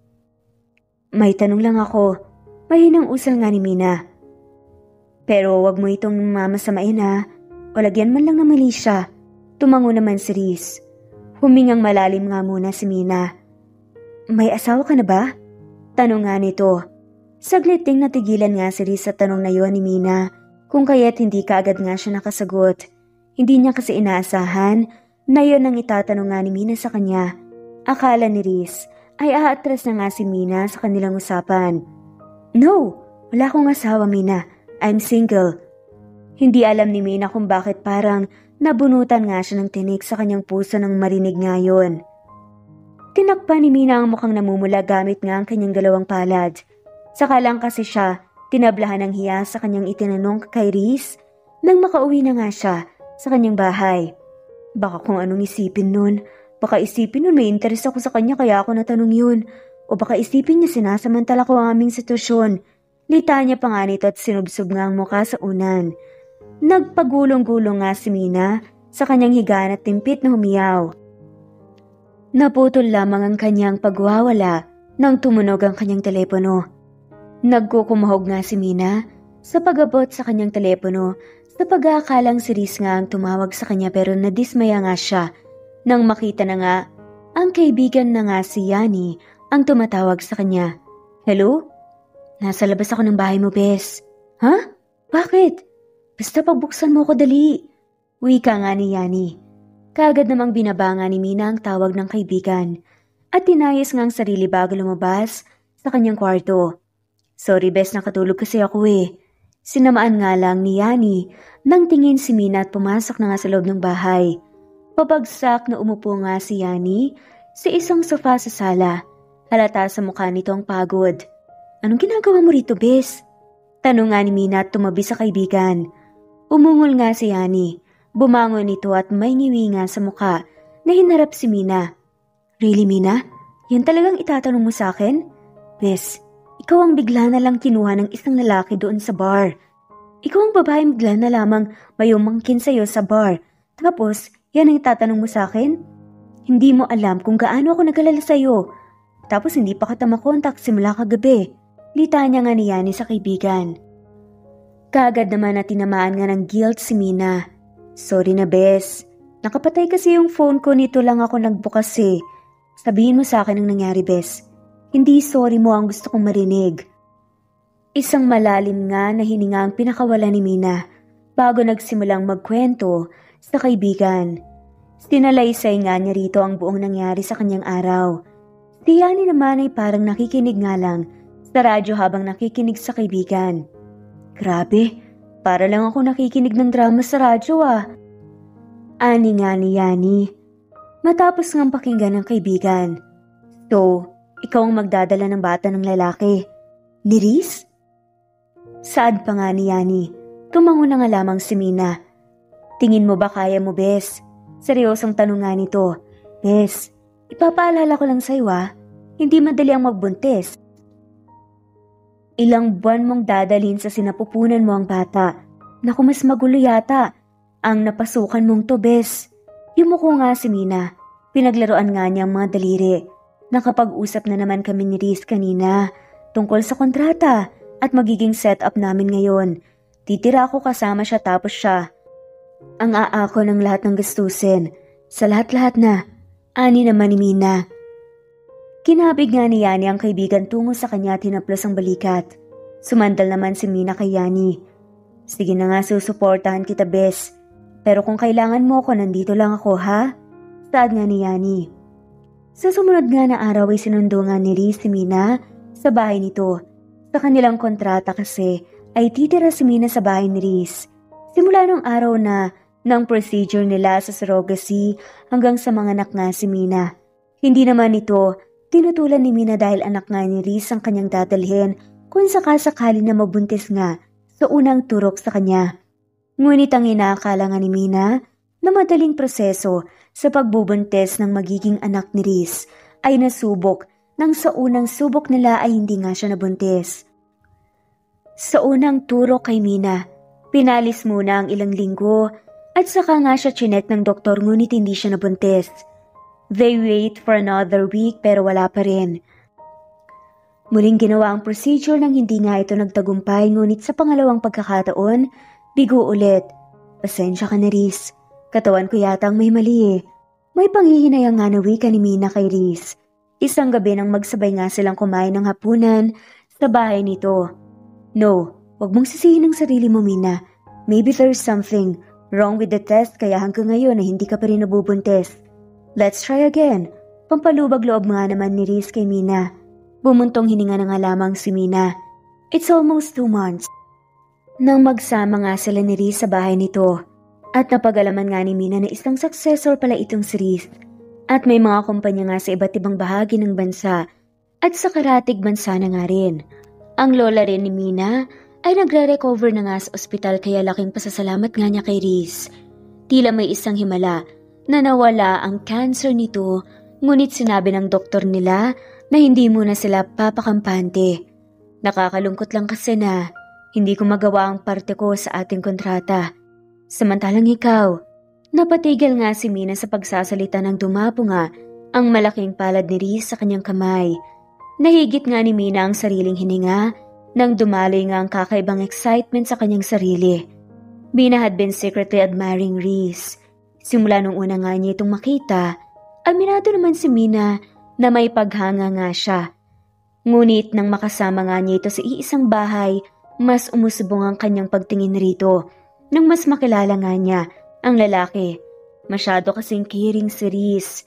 May tanong lang ako. Mahinang usal nga ni Mina. Pero wag mo itong mamasamain ha. O lagyan man lang ng mali siya. Tumango naman si Riz. Humingang malalim nga muna si Mina. May asawa ka na ba? Tanong nga nito. Saglit ding natigilan nga si Riz sa tanong na yun ni Mina. Kung kaya't hindi kaagad nga siya nakasagot. Hindi niya kasi inaasahan na yun ang itatanong nga ni Mina sa kanya. Akala ni Riz ay aatras na nga si Mina sa kanilang usapan. No, wala akong asawa, Mina. I'm single. Hindi alam ni Mina kung bakit parang nabunutan nga siya ng tinik sa kanyang puso nang marinig nga yun. Tinakpan ni Mina ang mukhang namumula gamit nga ang kanyang dalawang palad. Saka lang kasi siya tinablahan ng hiya sa kanyang itinanong kay Riz nang makauwi na nga siya sa kanyang bahay. Baka kung anong isipin nun. Baka isipin nun may interes ako sa kanya kaya ako natanong yun. O baka isipin niya sinasamantala ko ang aming sitwasyon. Litanya pa nga nito at sinubsob nga ang mukha sa unan. Nagpagulong-gulong nga si Mina sa kanyang higaan at timpit na humiyaw. Naputol lamang ang kanyang pagwawala nang tumunog ang kanyang telepono. Nagkukumahog nga si Mina sa pag-abot sa kanyang telepono sa pag-aakalang si Riz nga ang tumawag sa kanya pero nadismaya nga siya nang makita na nga ang kaibigan na nga si Yani ang tumatawag sa kanya. Hello? Nasa labas ako ng bahay mo, Bes. Ha? Bakit? Basta pagbuksan mo ko dali. Wika nga ni Yani. Kaagad namang binabanga ni Mina ang tawag ng kaibigan at tinayos nga ang sarili bago lumabas sa kanyang kwarto. Sorry, Bes, nakatulog kasi ako eh. Sinamaan nga lang ni Yani nang tingin si Mina at pumasok na nga sa loob ng bahay. Pabagsak na umupo nga si Yani sa isang sofa sa sala. Halata sa mukha nito ang pagod. Anong ginagawa mo rito, Bes? Tanong nga ni Mina at tumabi sa kaibigan. Umungol nga si Yani. Bumangon ito at may ngiwi nga sa mukha na hinarap si Mina. Really, Mina? Yan talagang itatanong mo sa akin? Bes, ikaw ang bigla na lang kinuha ng isang lalaki doon sa bar. Ikaw ang babaeng bigla na lamang may umangkin sa'yo sa bar. Tapos, yan ang itatanong mo sa akin? Hindi mo alam kung gaano ako nag-alala sa'yo. Tapos hindi pa kita makontak simula kagabi. Litanya nga ni Yani sa kaibigan. Kaagad naman na tinamaan nga ng guilt si Mina. Sorry na, Bes. Nakapatay kasi yung phone ko, nito lang ako nagbukas eh. Sabihin mo sa akin ang nangyari, Bes. Hindi sorry mo ang gusto kong marinig. Isang malalim nga na hininga ang pinakawala ni Mina bago nagsimulang magkwento sa kaibigan. Sinalaysay nga niya rito ang buong nangyari sa kanyang araw. Si Yani naman ay parang nakikinig nga lang sa radyo habang nakikinig sa kaibigan. Grabe, para lang ako nakikinig ng drama sa radyo ah. Ani nga ni Yani. Matapos ngang pakinggan ng kaibigan. So, ikaw ang magdadala ng bata ng lalaki. Ni Riz? Saad pa nga ni Yani. Tumango na nga lamang si Mina. Tingin mo ba kaya mo, Bes? Seryosong tanong nga nito. Bes, ipapaalala ko lang sa'yo ah. Hindi madali ang magbuntis. Ilang buwan mong dadalhin sa sinapupunan mo ang bata. Naku, mas magulo yata ang napasukan mong to, Bes. Yumuko nga si Mina. Pinaglaruan nga niya ang mga daliri. Nakapag-usap na naman kami ni Riz kanina tungkol sa kontrata at magiging setup namin ngayon. Titira ako kasama siya tapos siya. Ang aako ng lahat ng gastusin. Sa lahat-lahat na. Ani naman ni Mina. Kinabig nga ni Yani ang kaibigan tungo sa kanya at hinaplos ang balikat. Sumandal naman si Mina kay Yani. Sige na nga, susuportahan kita, Bes. Pero kung kailangan mo ako, nandito lang ako, ha? Saad nga ni Yani. Sa sumunod nga na araw ay sinundo nga ni Riz si Mina sa bahay nito. Sa kanilang kontrata kasi ay titira si Mina sa bahay ni Riz. Simula nung araw na ng procedure nila sa surrogacy hanggang sa mga anak nga si Mina. Hindi naman ito tinutulan ni Mina dahil anak nga ni Riz ang kanyang dadalhin kung sakasakali na mabuntis nga sa unang turok sa kanya. Ngunit ang inaakala nga ni Mina na madaling proseso sa pagbubuntis ng magiging anak ni Riz ay nasubok nang sa unang subok nila ay hindi nga siya nabuntis. Sa unang turok kay Mina, pinalis muna ang ilang linggo at saka nga siya chinek ng doktor ngunit hindi siya nabuntis. They wait for another week pero wala pa rin. Muling ginawa ang procedure nang hindi nga ito nagtagumpay ngunit sa pangalawang pagkakataon, bigo ulit. Pasensya ka na, Riz. Katawan ko yata ang may mali eh. May panghihinayang nga na wika ni Mina kay Riz. Isang gabi nang magsabay nga silang kumain ng hapunan sa bahay nito. No, wag mong sisihin ang sarili mo, Mina. Maybe there's something wrong with the test kaya hanggang ngayon na hindi ka pa rin nabubuntis. Let's try again. Pampalubag loob nga naman ni Riz kay Mina. Bumuntong hininga na nga lamang si Mina. It's almost two months. Nang magsama nga sila ni Riz sa bahay nito. At napag-alaman nga ni Mina na isang successor pala itong si Riz. At may mga kumpanya nga sa iba't ibang bahagi ng bansa. At sa karatig bansa na nga rin. Ang lola rin ni Mina ay nagre-recover na nga sa ospital kaya laking pasasalamat nga niya kay Riz. Tila may isang himala na nawala ang cancer nito ngunit sinabi ng doktor nila na hindi muna sila papakampante. Nakakalungkot lang kasi na hindi ko magawa ang parte ko sa ating kontrata. Samantalang ikaw, napatigil nga si Mina sa pagsasalita ng dumapo nga ang malaking palad ni Riz sa kanyang kamay. Nahigit nga ni Mina ang sariling hininga nang dumaloy nga ang kakaibang excitement sa kanyang sarili. Mina had been secretly admiring Riz. Simula nung una nga niya itong makita, aminado naman si Mina na may paghanga nga siya. Ngunit nang makasama nga niya ito sa iisang bahay, mas umusubong ang kanyang pagtingin rito. Nang mas makilala nga niya ang lalaki. Masyado kasing caring si Riz.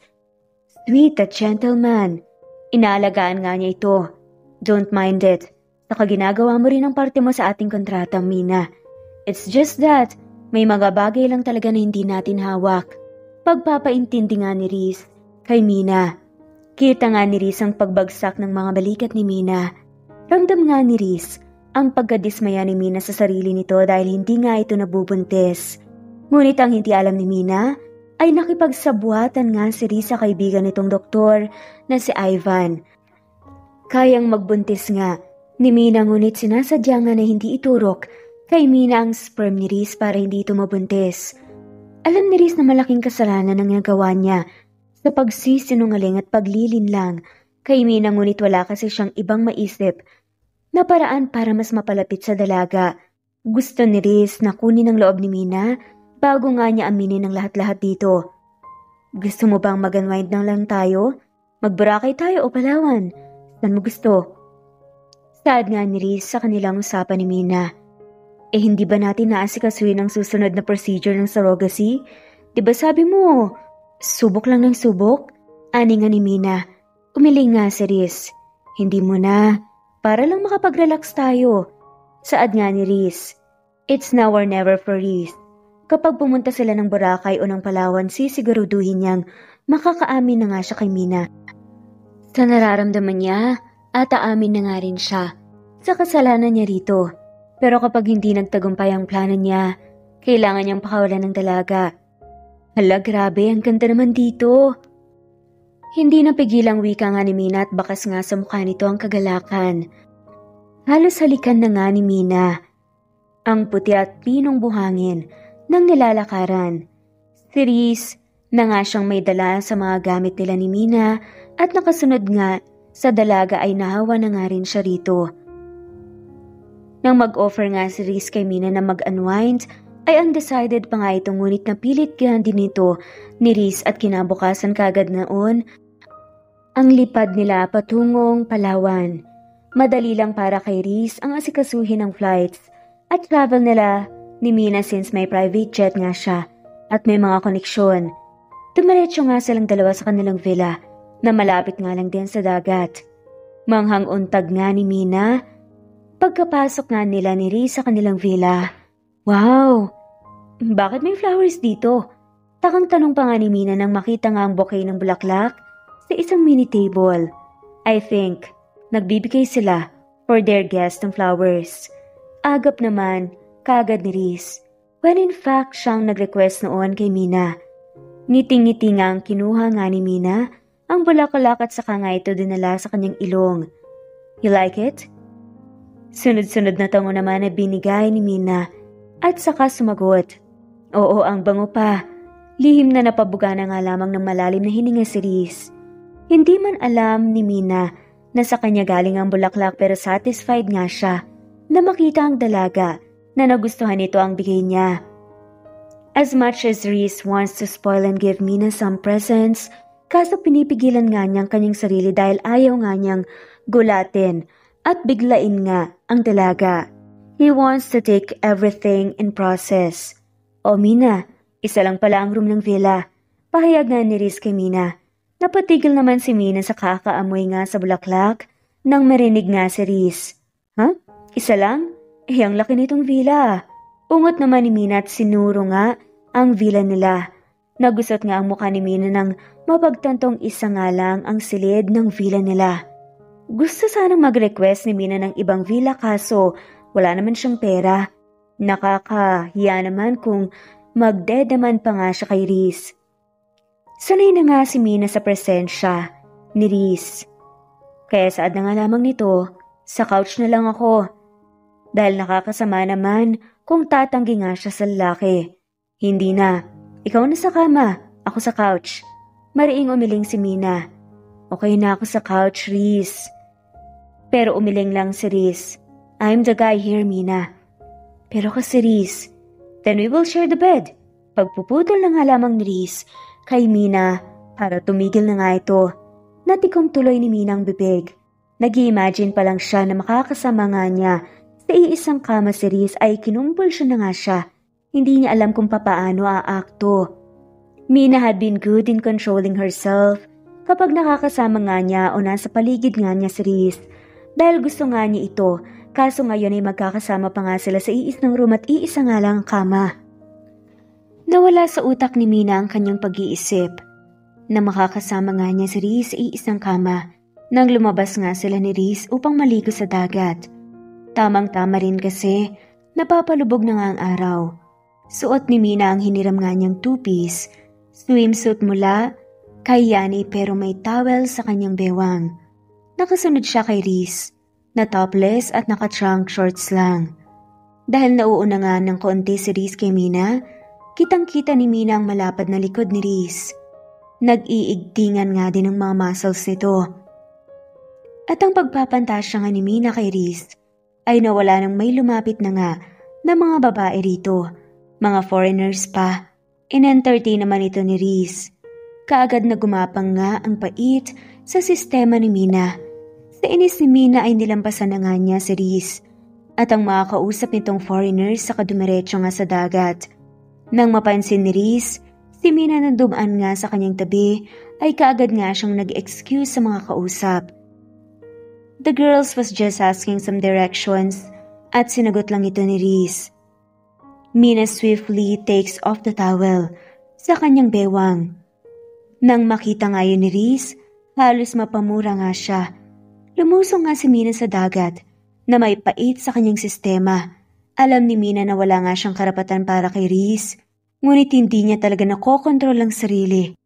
Sweet at gentleman. Inaalagaan nga niya ito. Don't mind it. Saka ginagawa mo rin ang parte mo sa ating kontrata, Mina. It's just that may mga bagay lang talaga na hindi natin hawak. Pagpapaintindi nga ni Riz kay Mina. Kita nga ni Riz ang pagbagsak ng mga balikat ni Mina. Ramdam nga ni Riz ang pagkadismaya ni Mina sa sarili nito dahil hindi nga ito nabubuntis. Ngunit ang hindi alam ni Mina ay nakipagsabuhatan nga si Riz sa kaibigan nitong doktor na si Ivan. Kayang magbuntis nga ni Mina ngunit sinasadya nga na hindi iturok kay Mina ang sperm ni Riz para hindi ito mabuntis. Alam ni Riz na malaking kasalanan ang nagawa niya sa pagsisinungaling at paglilinlang kay Mina ngunit wala kasi siyang ibang maisip na paraan para mas mapalapit sa dalaga. Gusto ni Riz na kunin ang loob ni Mina bago nga niya aminin ang lahat-lahat dito. Gusto mo bang mag-unwind na lang tayo? Mag-Boracay tayo o Palawan? Saan mo gusto? Saad nga ni Riz sa kanilang usapan ni Mina. Eh hindi ba natin naasikasuhin ang susunod na procedure ng surrogacy? Diba sabi mo, Subok lang ng subok? Ani nga ni Mina. Umiling nga si Riz. Hindi mo na. Para lang makapag-relax tayo. Saad nga ni Riz. It's now or never for Riz. Kapag pumunta sila ng Boracay o ng Palawan, sisiguraduhin niyang makakaamin na nga siya kay Mina. Sa nararamdaman niya, at aamin na nga rin siya sa kasalanan niya rito. Pero kapag hindi nagtagumpay ang plano niya, kailangan niyang pakawalan ng dalaga. Hala, grabe, ang ganda naman dito. Hindi napigilang wika nga ni Mina at bakas nga sa mukha nito ang kagalakan. Halos halikan na nga ni Mina. Ang puti at pinong buhangin ng nilalakaran. Si Riz na nga siyang may dala sa mga gamit nila ni Mina at nakasunod nga sa dalaga ay nahawa na nga rin siya rito. Nang mag-offer nga si Riz kay Mina na mag-unwind, ay undecided pa nga ito ngunit napilit nga din ito ni Riz at kinabukasan kagad noon ang lipad nila patungong Palawan. Madali lang para kay Riz ang asikasuhin ng flights at travel nila ni Mina since may private jet nga siya at may mga koneksyon. Dumiretso nga silang dalawa sa kanilang villa na malapit nga lang din sa dagat. Manghang untag nga ni Mina pagkapasok nga nila ni Riz sa kanilang villa. Wow! Bakit may flowers dito? Takang tanong pa nga ni Mina nang makita nga ang bouquet ng bulaklak sa isang mini table. I think, nagbibigay sila for their guest ng flowers. Agap naman, kagad ni Riz. When in fact, siyang nag-request noon kay Mina. Ngiting-ngiti nga ang kinuha nga ni Mina ang bulaklak at saka nga ito dinala sa kanyang ilong. You like it? Sunod-sunod na tango naman na binigay ni Mina at saka sumagot. Oo, ang bango pa. Lihim na napabuga na nga lamang ng malalim na hininga si Riz. Hindi man alam ni Mina na sa kanya galing ang bulaklak pero satisfied nga siya na makita ang dalaga na nagustuhan nito ang bigay niya. As much as Riz wants to spoil and give Mina some presents, kaso pinipigilan nga niyang kanyang sarili dahil ayaw nga niyang gulatin at biglain nga ang dalaga. He wants to take everything in process. O Mina, isa lang pala ang room ng villa. Pahayag nga ni Riz kay Mina. Napatigil naman si Mina sa kakaamoy nga sa bulaklak nang marinig nga si Riz. Ha? Isa lang? Eh, ang laki nitong villa. Ungot naman ni Mina at sinuro nga ang villa nila. Nagusot nga ang mukha ni Mina nang mapagtantong isa nga lang ang silid ng villa nila. Gusto sanang mag-request ni Mina ng ibang villa kaso wala naman siyang pera. Nakakahiya naman kung magdedaman pa nga siya kay Riz. Sanay na nga si Mina sa presensya ni Riz. Kaya saad na nga lamang nito, sa couch na lang ako. Dahil nakakasama naman kung tatanggi nga siya sa lalaki. Hindi na. Ikaw na sa kama, ako sa couch. Mariing umiling si Mina. Okay na ako sa couch, Riz. Pero umiling lang si Riz. I'm the guy here, Mina. Pero kasi Riz, then we will share the bed. Pagpuputol na nga lamang ni Riz kay Mina para tumigil na nga ito. Natikom tuloy ni Mina ang bibig. Nag-i-imagine pa lang siya na makakasama nga niya sa iisang kama si Riz ay kinumpul siya na nga siya. Hindi niya alam kung papaano aakto. Mina had been good in controlling herself kapag nakakasama nga niya o nasa paligid nga niya si Riz. Dahil gusto nga niya ito. Kaso ngayon ay magkakasama pa nga sila sa iisang room at iisa nga lang ang kama. Nawala sa utak ni Mina ang kanyang pag-iisip na makakasama nga niya si Riz sa iisang kama nang lumabas nga sila ni Riz upang maligo sa dagat. Tamang-tama rin kasi napapalubog na nga ang araw. Suot ni Mina ang hiniram nga niyang two-piece, swimsuit mula kay Yani pero may towel sa kanyang bewang. Nakasunod siya kay Riz na topless at naka-trunk shorts lang. Dahil nauuna nga ng konti si Riz kay Mina, kitang-kita ni Mina ang malapad na likod ni Riz. Nag-iigtingan nga din ang mga muscles nito. At ang pagpapantasya nga ni Mina kay Riz ay nawala nang may lumapit na nga na mga babae rito, mga foreigners pa. In-entertain naman ito ni Riz. Kaagad na gumapang nga ang pait sa sistema ni Mina. Sa inis ni Mina ay nilampasan na nga niya si Riz at ang makakausap nitong foreigners sa kadumiretso nga sa dagat. Nang mapansin ni Riz, Si Mina na dumaan nga sa kanyang tabi ay kaagad nga siyang nag-excuse sa mga kausap. The girls was just asking some directions at sinagot lang ito ni Reese. Mina swiftly takes off the towel sa kanyang bewang. Nang makita nga yun ni Reese, halos mapamura nga siya. Lumusong nga si Mina sa dagat na may pait sa kanyang sistema. Alam ni Mina na wala nga siyang karapatan para kay Reese, ngunit hindi niya talaga nakokontrol ang sarili.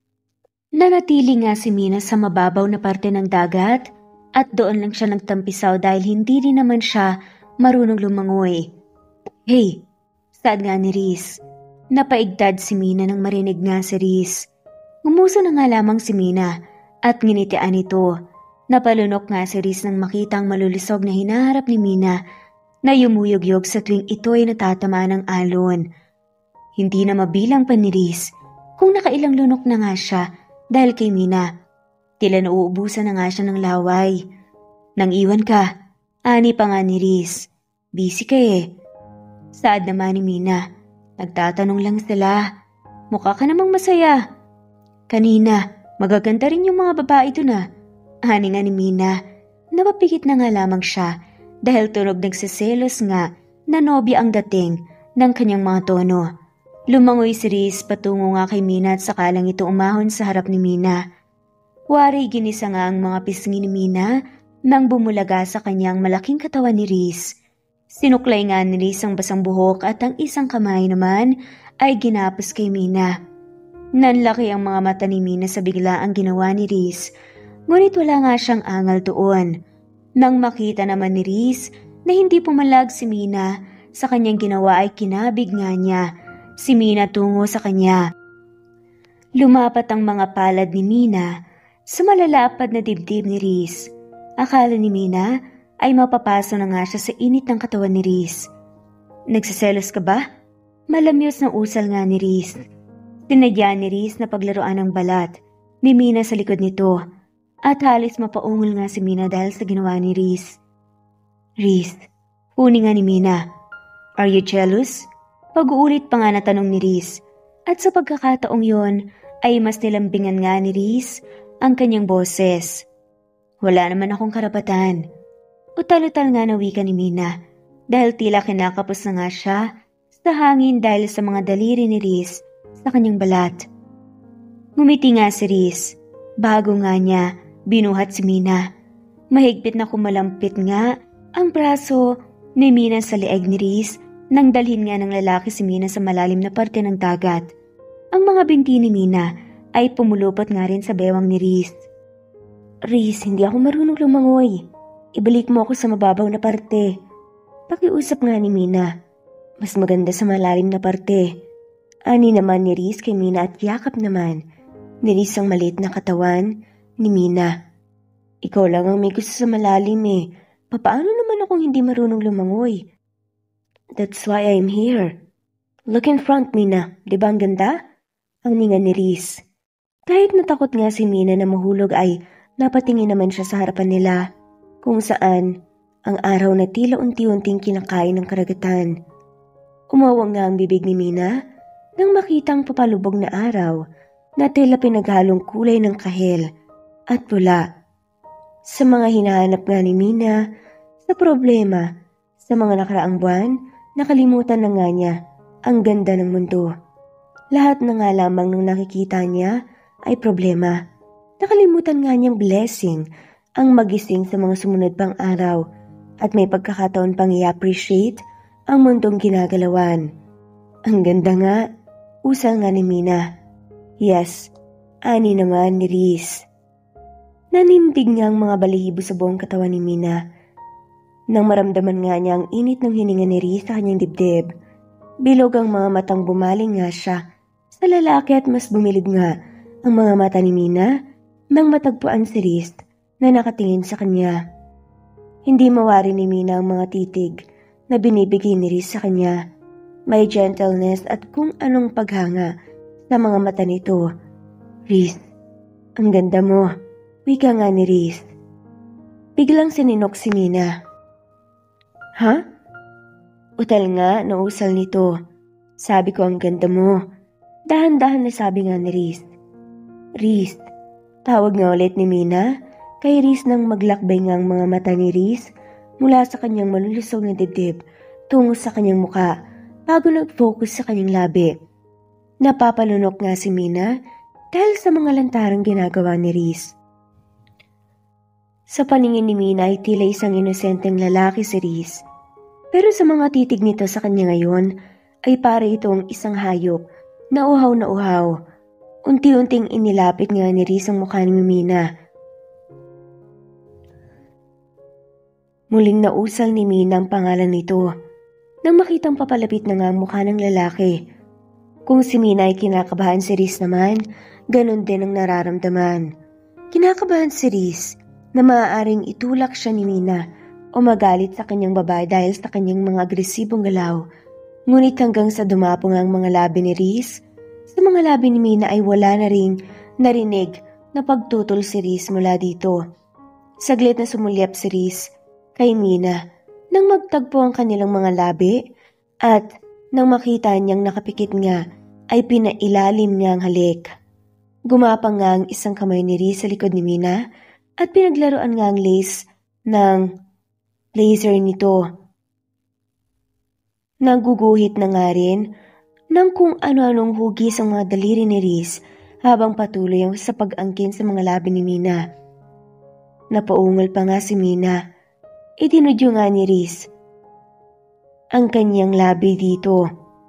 Nanatili nga si Mina sa mababaw na parte ng dagat at doon lang siya nagtampisaw dahil hindi rin naman siya marunong lumangoy. Hey, saad nga ni Reese. Napaigtad si Mina nang marinig nga si Reese. Ngumuso na nga lamang si Mina at nginitian ito. Napalunok nga si Reese nang makita ang malulusog na hinaharap ni Mina na yumuyog-yog sa tuwing ito ay natatamaan ng alon. Hindi na mabilang pa ni Reese kung nakailang lunok na nga siya dahil kay Mina. Tila nauubusan na nga siya ng laway. Nang iwan ka, ani pa nga ni Reese. Busy ka eh. Saad naman ni Mina. Nagtatanong lang sila. Mukha ka namang masaya. Kanina, magaganda rin yung mga babae doon ah. Ani nga ni Mina. Napapikit na nga lamang siya dahil tunog nagsiselos nga na nobya ang dating ng kanyang mga tono. Lumangoy si Reese patungo nga kay Mina at sakalang ito umahon sa harap ni Mina. Wari ginisa nga ang mga pisngi ni Mina nang bumulaga sa kanyang malaking katawan ni Reese. Sinuklay nga ni Reese ang basang buhok at ang isang kamay naman ay ginapos kay Mina. Nanlaki ang mga mata ni Mina sa bigla ang ginawa ni Reese, ngunit wala nga siyang angal doon. Nang makita naman ni Reese na hindi pumalag si Mina sa kanyang ginawa ay kinabig nga niya si Mina tungo sa kanya. Lumapat ang mga palad ni Mina sa malalapad na dibdib ni Reese. Akala ni Mina ay mapapaso na nga siya sa init ng katawan ni Reese. Nagsiselos ka ba? Malamyos na usal nga ni Reese. Tinadya ni Reese na paglaruan ng balat ni Mina sa likod nito at halos mapaungol nga si Mina dahil sa ginawa ni Reese. Reese, huni nga ni Mina. Are you jealous? Pag-uulit pa nga na tanong ni Reese at sa pagkakataong yon ay mas nilambingan nga ni Reese ang kanyang boses. Wala naman akong karapatan. Utal-utal nga na wika ni Mina dahil tila kinakapos na nga siya sa hangin dahil sa mga daliri ni Reese sa kanyang balat. Ngumiti nga si Reese. Bago nga niya binuhat si Mina. Mahigpit na kumalampit nga ang braso ni Mina sa leeg ni Reese nang dalhin nga ng lalaki si Mina sa malalim na parte ng dagat. Ang mga binti ni Mina ay pumulupot nga rin sa bewang ni Reese. Reese, hindi ako marunong lumangoy. Ibalik mo ako sa mababaw na parte. Pakiusap nga ni Mina. Mas maganda sa malalim na parte. Ani naman ni Reese kay Mina at yakap naman ni Reese ang maliit na katawan ni Mina. Ikaw lang ang may gusto sa malalim eh. Papaano naman akong hindi marunong lumangoy? That's why I'm here. Look in front, Mina. Di ba ang ganda? Ang ninga ni Reese. Kahit natakot nga si Mina na mahulog ay napatingin naman siya sa harapan nila kung saan ang araw na tila unti-unting kinakain ng karagatan. Umawang nga ang bibig ni Mina nang makitang papalubog na araw na tila pinaghalong kulay ng kahel at pula. Sa mga hinahanap nga ni Mina sa problema sa mga nakaraang buwan, nakalimutan na nga niya ang ganda ng mundo. Lahat na nga lamang nung nakikita niya ay problema. Nakalimutan nga niyang blessing ang magising sa mga sumunod pang araw at may pagkakataon pang i-appreciate ang mundong ginagalawan. Ang ganda nga, usal nga ni Mina. Yes, ani naman ni Reese. Nanindig nga ang mga balahibo sa buong katawan ni Mina. Nang maramdaman nga niya ang init ng hininga ni Reese sa kanyang dibdib, bilog ang mga matang bumaling nga siya sa lalaki at mas bumilib nga ang mga mata ni Mina nang matagpuan si Reese na nakatingin sa kanya. Hindi mawari ni Mina ang mga titig na binibigay ni Reese sa kanya. May gentleness at kung anong paghanga sa mga mata nito. Reese, ang ganda mo, wika nga ni Reese. Biglang sininok si Mina. Ha? Utal nga, nausal nito. Sabi ko ang ganda mo. Dahan-dahan na sabi nga ni Riz. Riz, tawag nga ulit ni Mina kay Riz nang maglakbay nga ang mga mata ni Riz mula sa kanyang malulusog na dibdib tungo sa kanyang muka bago nag-focus sa kanyang labi. Napapalunok nga si Mina dahil sa mga lantarang ginagawa ni Riz. Sa paningin ni Mina ay tila isang inosenteng lalaki si Riz. Pero sa mga titig nito sa kanya ngayon ay para itong isang hayop na uhaw na uhaw. Unti-unting inilapit nga ni Riz ang mukha ni Mina. Muling nausal ni Mina ang pangalan nito nang makitang papalapit na nga ang mukha ng lalaki. Kung si Mina ay kinakabahan, si Riz naman, ganun din ang nararamdaman. Kinakabahan si Riz na maaaring itulak siya ni Mina o magalit sa kanyang babae dahil sa kanyang mga agresibong galaw. Ngunit hanggang sa dumapong ang mga labi ni Riz, sa mga labi ni Mina ay wala na ring narinig na pagtutol si Riz mula dito. Saglit na sumulyap si Riz kay Mina nang magtagpo ang kanilang mga labi at nang makita niyang nakapikit nga ay pinailalim niya ang halik. Gumapang nga ang isang kamay ni Riz sa likod ni Mina at pinaglaruan nga ang lace ng blazer nito. Naguguhit na nga rin ng kung ano-anong hugis ang mga daliri ni Riz habang patuloy ang sa pag-angkin sa mga labi ni Mina. Napaungal pa nga si Mina. Idinudyo nga ni Riz ang kanyang labi dito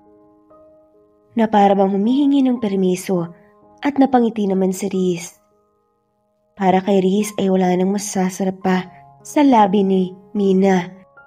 na para bang humihingi ng permiso at napangiti naman si Riz. Para kay Riz ay wala nang masasarap pa sa labi ni Mina.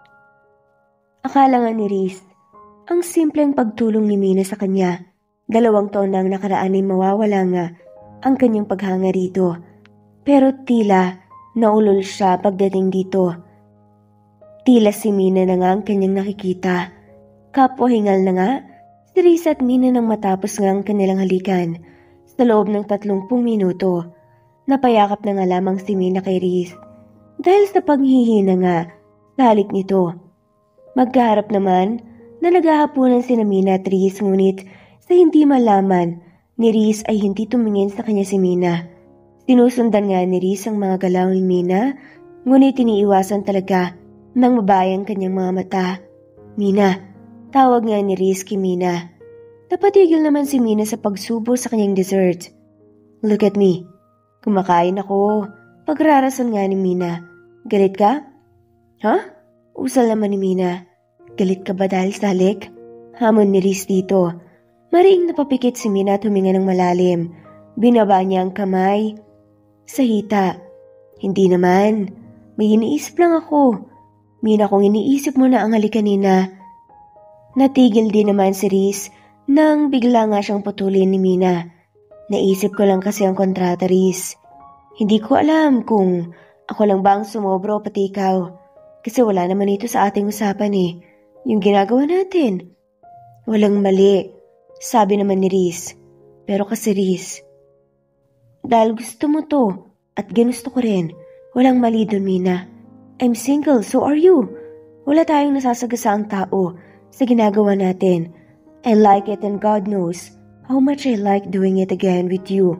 Akala nga ni Riz, ang simpleng pagtulong ni Mina sa kanya, dalawang taon na ang nakaraan ay mawawala nga ang kanyang paghanga rito. Pero tila naulol siya pagdating dito. Tila si Mina na nga ang kanyang nakikita. Kapwa-hingal na nga si Riz at Mina nang matapos nga ang kanilang halikan. Sa loob ng tatlumpung minuto, napayakap na nga lamang si Mina kay Riz dahil sa paghihina nga sa halik nito. Magkaharap naman na naghahaponan si Mina at Riz, ngunit sa hindi malaman ni Riz ay hindi tumingin sa kanya si Mina. Sinusundan nga ni Riz ang mga galaw ni Mina, ngunit iniiwasan talaga nang mabahay ang kanyang mga mata. Mina, tawag nga ni Riz kay Mina. Napatigil naman si Mina sa pagsubo sa kanyang dessert. Look at me. Kumakain ako. Pagrarasan nga ni Mina. Galit ka? Ha? Usal naman ni Mina. Galit ka ba dahil sa halik? Hamon ni Riz dito. Mariing napapikit si Mina at huminga ng malalim. Binaba niya ang kamay sa hita. Hindi naman. May iniisip lang ako. Mina, kung iniisip mo na ang halik kanina. Natigil din naman si Riz nang bigla nga siyang putulin ni Mina. Naisip ko lang kasi ang kontrata, Riz. Hindi ko alam kung ako lang ba ang sumobro pati ikaw. Kasi wala naman ito sa ating usapan eh. Yung ginagawa natin. Walang mali, sabi naman ni Riz. Pero kasi Riz, dahil gusto mo to at ginusto ko rin, walang mali dun, Mina. I'm single, so are you. Wala tayong nasasagasaang tao sa ginagawa natin. I like it and God knows how much I like doing it again with you.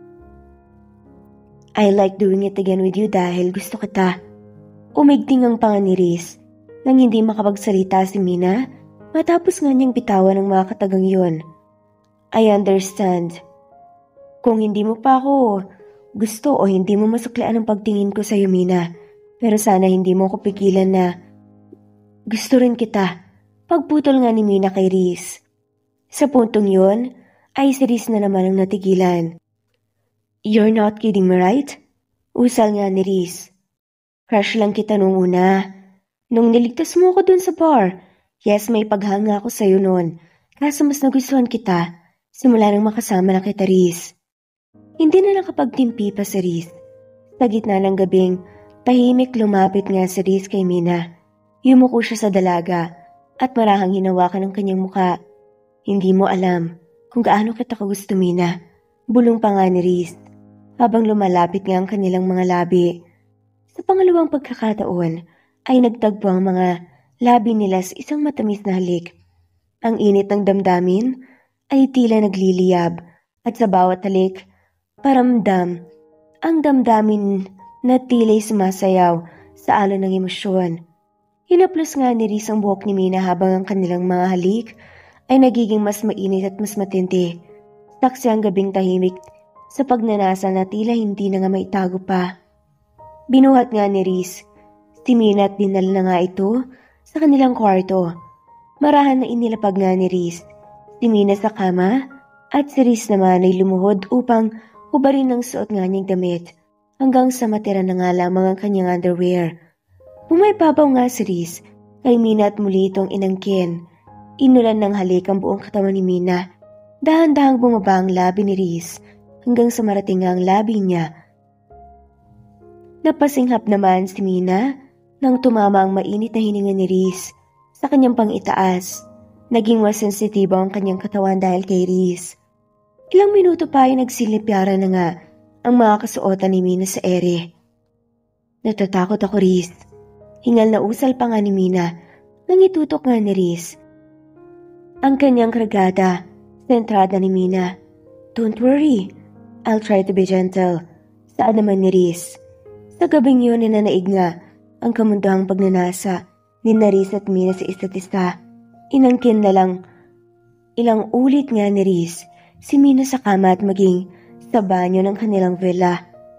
I like doing it again with you dahil gusto kita. Umigting ang panga ni Riz nang hindi makapagsalita si Mina matapos nga niyang bitawan ng mga katagang yun. I understand. Kung hindi mo pa ako gusto o hindi mo masuklian ang pagtingin ko sa iyo, Mina. Pero sana hindi mo ko pigilan na gusto rin kita. Pagputol nga ni Mina kay Riz. Sa puntong yun, ay si Riz na naman ang natigilan. You're not kidding me, right? Usal nga ni Riz. Crush lang kita nung una. Nung niligtas mo ako dun sa bar, yes, may paghanga ako sa'yo noon. Kaso mas nagustuhan kita, simula nang makasama na kita, Riz. Hindi na nakapagtimpi pa si Riz. Sa gitna ng gabing, tahimik lumapit nga si Riz kay Mina. Yumuko siya sa dalaga at marahang hinawakan ang kanyang muka. Hindi mo alam kung gaano kita kagusto, Mina. Bulong pa nga ni Riz habang lumalapit nga ang kanilang mga labi. Sa pangalawang pagkakataon ay nagtagpo ang mga labi nila sa isang matamis na halik. Ang init ng damdamin ay tila nagliliyab at sa bawat halik, paramdam ang damdamin na tila'y sumasayaw sa alon ng emosyon. Hinaplos nga ni Riz ang buhok ni Mina habang ang kanilang mga halik ay nagiging mas mainit at mas matindi. Taksi ang gabing tahimik sa pagnanasa na tila hindi na nga maitago pa. Binuhat nga ni Riz si Mina at dinala na nga ito sa kanilang kwarto. Marahan na inilapag nga ni Riz si Mina sa kama at si Riz naman ay lumuhod upang hubarin ng suot nga niyang damit hanggang sa matira na nga lamang ang kanyang underwear. Bumaibabaw nga si Riz kay Mina at muli itong inangkin. Inulan ng halik ang buong katawan ni Mina. Dahan-dahang bumaba ang labi ni Riz hanggang sa marating ang labi niya. Napasinghap naman si Mina nang tumama ang mainit na hininga ni Riz sa kanyang pang-itaas. Naging mas sensitibo ang kanyang katawan dahil kay Riz. Ilang minuto pa ay nagsilipyara na nga ang mga kasuotan ni Mina sa ere. Natatakot ako, Riz. Hingal na usal pa nga ni Mina nang itutok nga ni Riz ang kanyang kragada sa entrada ni Mina. Don't worry, I'll try to be gentle. Saan naman ni Riz? Sa gabing yun ninanaig nga ang kamunduhang pagnanasa ni Riz at Mina sa isa't isa. Inangkin na lang ilang ulit nga ni Riz si Mina sa kama at maging sa banyo ng kanilang villa.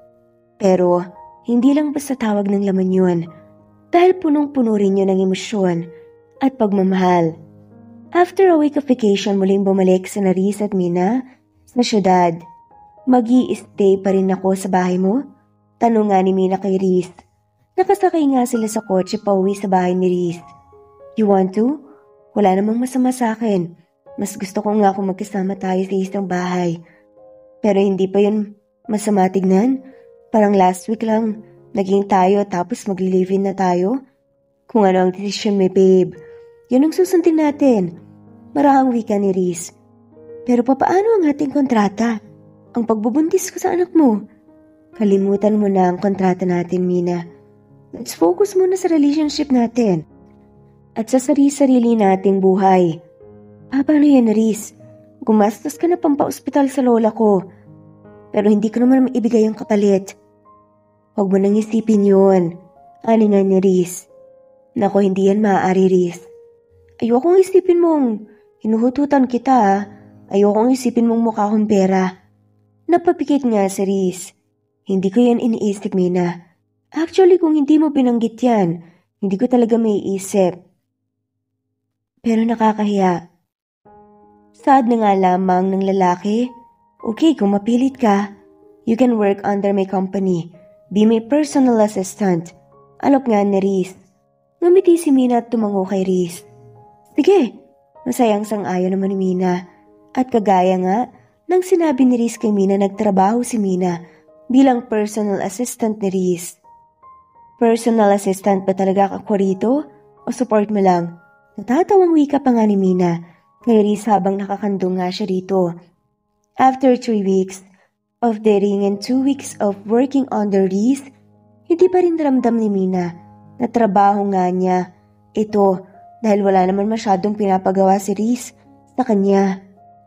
Pero hindi lang basta tawag ng laman yun dahil punong-puno rin yun ng emosyon at pagmamahal. After a week of vacation, muling bumalik sa Riz at Mina sa syudad. Mag-i-stay pa rin ako sa bahay mo? Tanong nga ni Mina kay Riz. Nakasakay nga sila sa kotse pauwi sa bahay ni Riz. You want to? Wala namang masama sa akin. Mas gusto ko nga kung magkasama tayo sa isang bahay. Pero hindi pa yun masama tignan. Parang last week lang, naging tayo tapos mag-live-in na tayo. Kung ano ang desisyon mo, babe. Yun ang susundin natin. Marahang wika ni Riz. Pero papaano ang ating kontrata? Ang pagbubuntis ko sa anak mo? Kalimutan mo na ang kontrata natin, Mina. Let's focus muna sa relationship natin. At sa sarili-sarili nating buhay. Ah, paano yan, Riz? Gumastos ka na pampa-ospital sa lola ko. Pero hindi ko naman maibigay ang kapalit. Huwag mo nang isipin yun. Ani nga ni Riz. Nako, hindi yan maaari, Riz. Ayokong isipin mong hinuhututan kita, ah. Ayokong isipin mong mukha kong pera. Napapikit nga si Riz. Hindi ko yan iniisip, Mina. Actually, kung hindi mo binanggit yan, hindi ko talaga may isip. Pero nakakahiya. Sad na nga lamang ng lalaki. Okay, kung mapilit ka, you can work under my company. Be my personal assistant. Alok nga ni Riz. Ngumiti si Mina at tumango kay Riz. Sige, masayang sang-ayon naman ni Mina. At kagaya nga, nang sinabi ni Riz kay Mina, nagtrabaho si Mina bilang personal assistant ni Riz. Personal assistant ba talaga ako rito? O support mo lang? Natatawang wika pa nga ni Mina kay Riz habang nakakandong nga siya rito. After three weeks of dating and two weeks of working under Riz, hindi pa rin ramdam ni Mina na trabaho nga niya ito dahil wala naman masyadong pinapagawa si Riz sa kanya.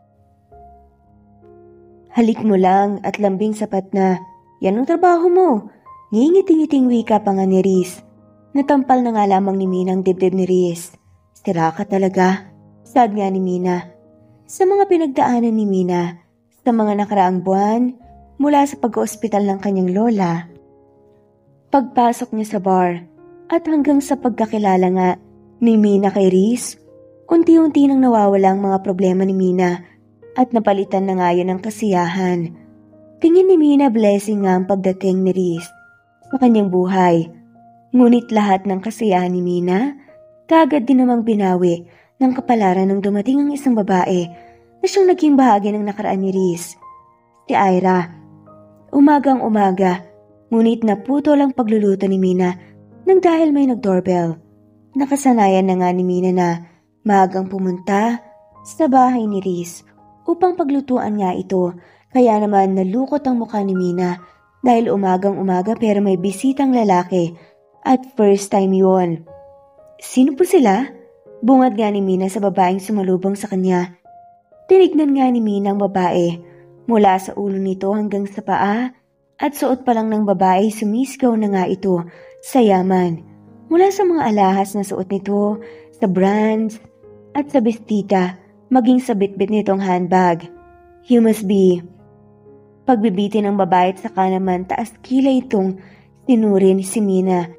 Halik mo lang at lambing sapat na. Yan ang trabaho mo. Ngingiti-ngiting wika pa nga ni Riz. Natampal na nga lamang ni Mina ang dibdib ni Riz. Sira ka talaga. Sad nga ni Mina. Sa mga pinagdaanan ni Mina, sa mga nakaraang buwan, mula sa pag-ospital ng kanyang lola, pagpasok niya sa bar, at hanggang sa pagkakilala nga ni Mina kay Riz, unti-unti nang nawawala ang mga problema ni Mina at napalitan na nga yun ng kasiyahan. Tingin ni Mina blessing nga ang pagdating ni Riz sa kanyang buhay. Ngunit lahat ng kasiyahan ni Mina, kagad din namang binawi ng kapalaran nang dumating ang isang babae na siyang naging bahagi ng nakaraan ni Riz. Si Ira. Umagang umaga, ngunit naputol ang pagluluto ni Mina nang dahil may nag-doorbell. Nakasanayan na nga ni Mina na maagang pumunta sa bahay ni Riz upang paglutuan nga ito, kaya naman nalukot ang mukha ni Mina dahil umagang umaga pero may bisitang lalaki at first time yun. Sino po sila? Bungad nga ni Mina sa babaeng sumalubong sa kanya. Tinignan nga ni Mina ang babae mula sa ulo nito hanggang sa paa at suot pa lang ng babae sumiskaw na nga ito sa yaman. Mula sa mga alahas na suot nito, sa brands at sa bestita, maging sa bitbit nitong handbag. You must be. Pagbibitin ng babae at saka naman taas kilay itong sinurin si Mina.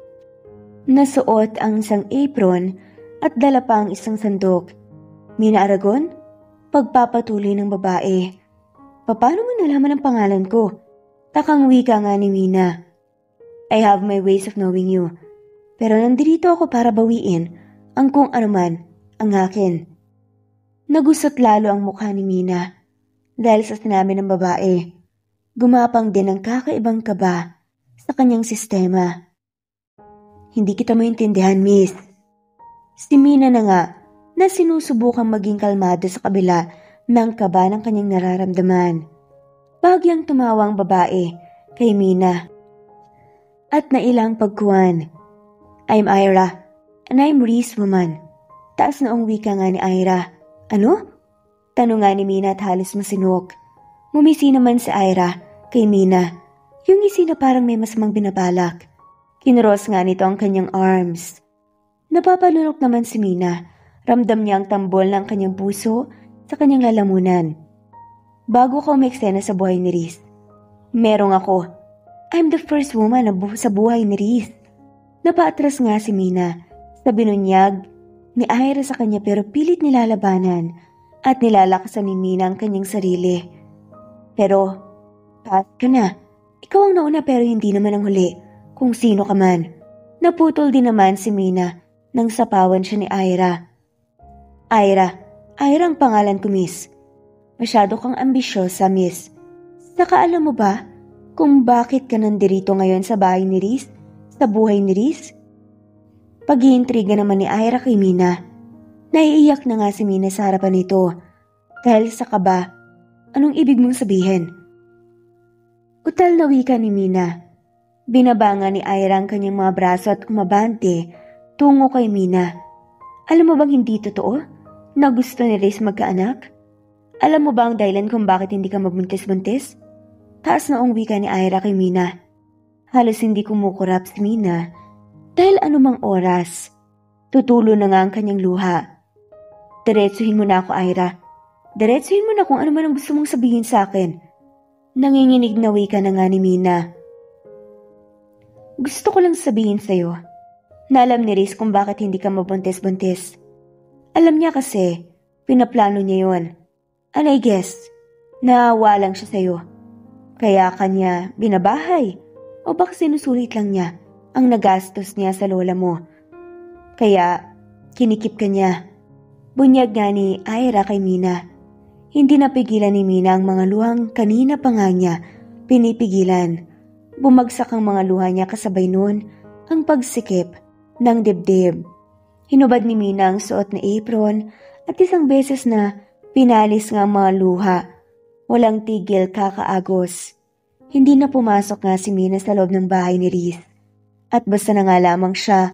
Nasuot ang isang apron at dala pa ang isang sandok. Mina Aragon? Pagpapatuloy ng babae. Paano mo nalaman ang pangalan ko? Takang wika nga ni Mina. I have my ways of knowing you. Pero nandito ako para bawiin ang kung anuman ang akin. Nagusot lalo ang mukha ni Mina dahil sa sinabi ng babae. Gumapang din ang kakaibang kaba sa kanyang sistema. Hindi kita maintindihan, miss. Si Mina na nga na sinusubukang maging kalmado sa kabila ng kaba ng kanyang nararamdaman. Bahagyang tumawa ang babae kay Mina at nailang pagkuhan. I'm Ira and I'm Reese woman. Taas na ang wika nga ni Ira. Ano? Tanong nga ni Mina at halos masinok. Ngumisi naman si Ira kay Mina. Yung ngisi na parang may masamang binabalak. Kinuros nga nito ang kanyang arms. Napapalunok naman si Mina. Ramdam niya ang tambol ng kanyang puso sa kanyang lalamunan. Bago ko umeksena sa buhay ni Reese, merong ako. I'm the first woman na bu- sa buhay ni Reese. Napaatras nga si Mina sa binunyag ni Ira sa kanya pero pilit nilalabanan at nilalakasan ni Mina ang kanyang sarili. Pero, pass ka na. Ikaw ang nauna pero hindi naman ang huli kung sino ka man. Naputol din naman si Mina nang sapawan siya ni Ira. Ira, Ira ang pangalan ko, miss. Masyado kang ambisyosa, miss. Saka alam mo ba kung bakit ka nandirito ngayon sa bahay ni Reese? Sa buhay ni Reese? Pag-iintriga naman ni Ira kay Mina. Naiiyak na nga si Mina sa harapan nito. Dahil sa kaba, anong ibig mong sabihin? Utal na wika ni Mina. Binabanga ni Ira ang kanyang mga braso at umabante tungo kay Mina. Alam mo bang hindi totoo na gusto ni Reese magkaanak? Alam mo ba ang dahilan kung bakit hindi ka mabuntis-buntis? Taas na ang wika ni Ira kay Mina. Halos hindi kumukurap si Mina dahil anumang oras, tutulo na nga ang kanyang luha. Diretsuhin mo na ako, Ira. Diretsuhin mo na kung ano man ang gusto mong sabihin sa akin. Nanginginig na wika na nga ni Mina. Gusto ko lang sabihin sa'yo na alam ni Reese kung bakit hindi ka mabuntis-buntis. Alam niya kasi, pinaplano niya yon. And I guess, naawa lang siya sa'yo. Kaya kanya binabahay o baka sinusulit lang niya ang nagastos niya sa lola mo. Kaya kinikip ka niya. Bunyag nga ni Ira kay Mina. Hindi napigilan ni Mina ang mga luhang kanina pa nga niya pinipigilan. Bumagsak ang mga luha niya kasabay noon ang pagsikip ng dibdib. Hinubad ni Mina ang suot na apron at isang beses na pinalis nga ang mga luha. Walang tigil kakaagos. Hindi na pumasok nga si Mina sa loob ng bahay ni Reese. At basta na nga lamang siya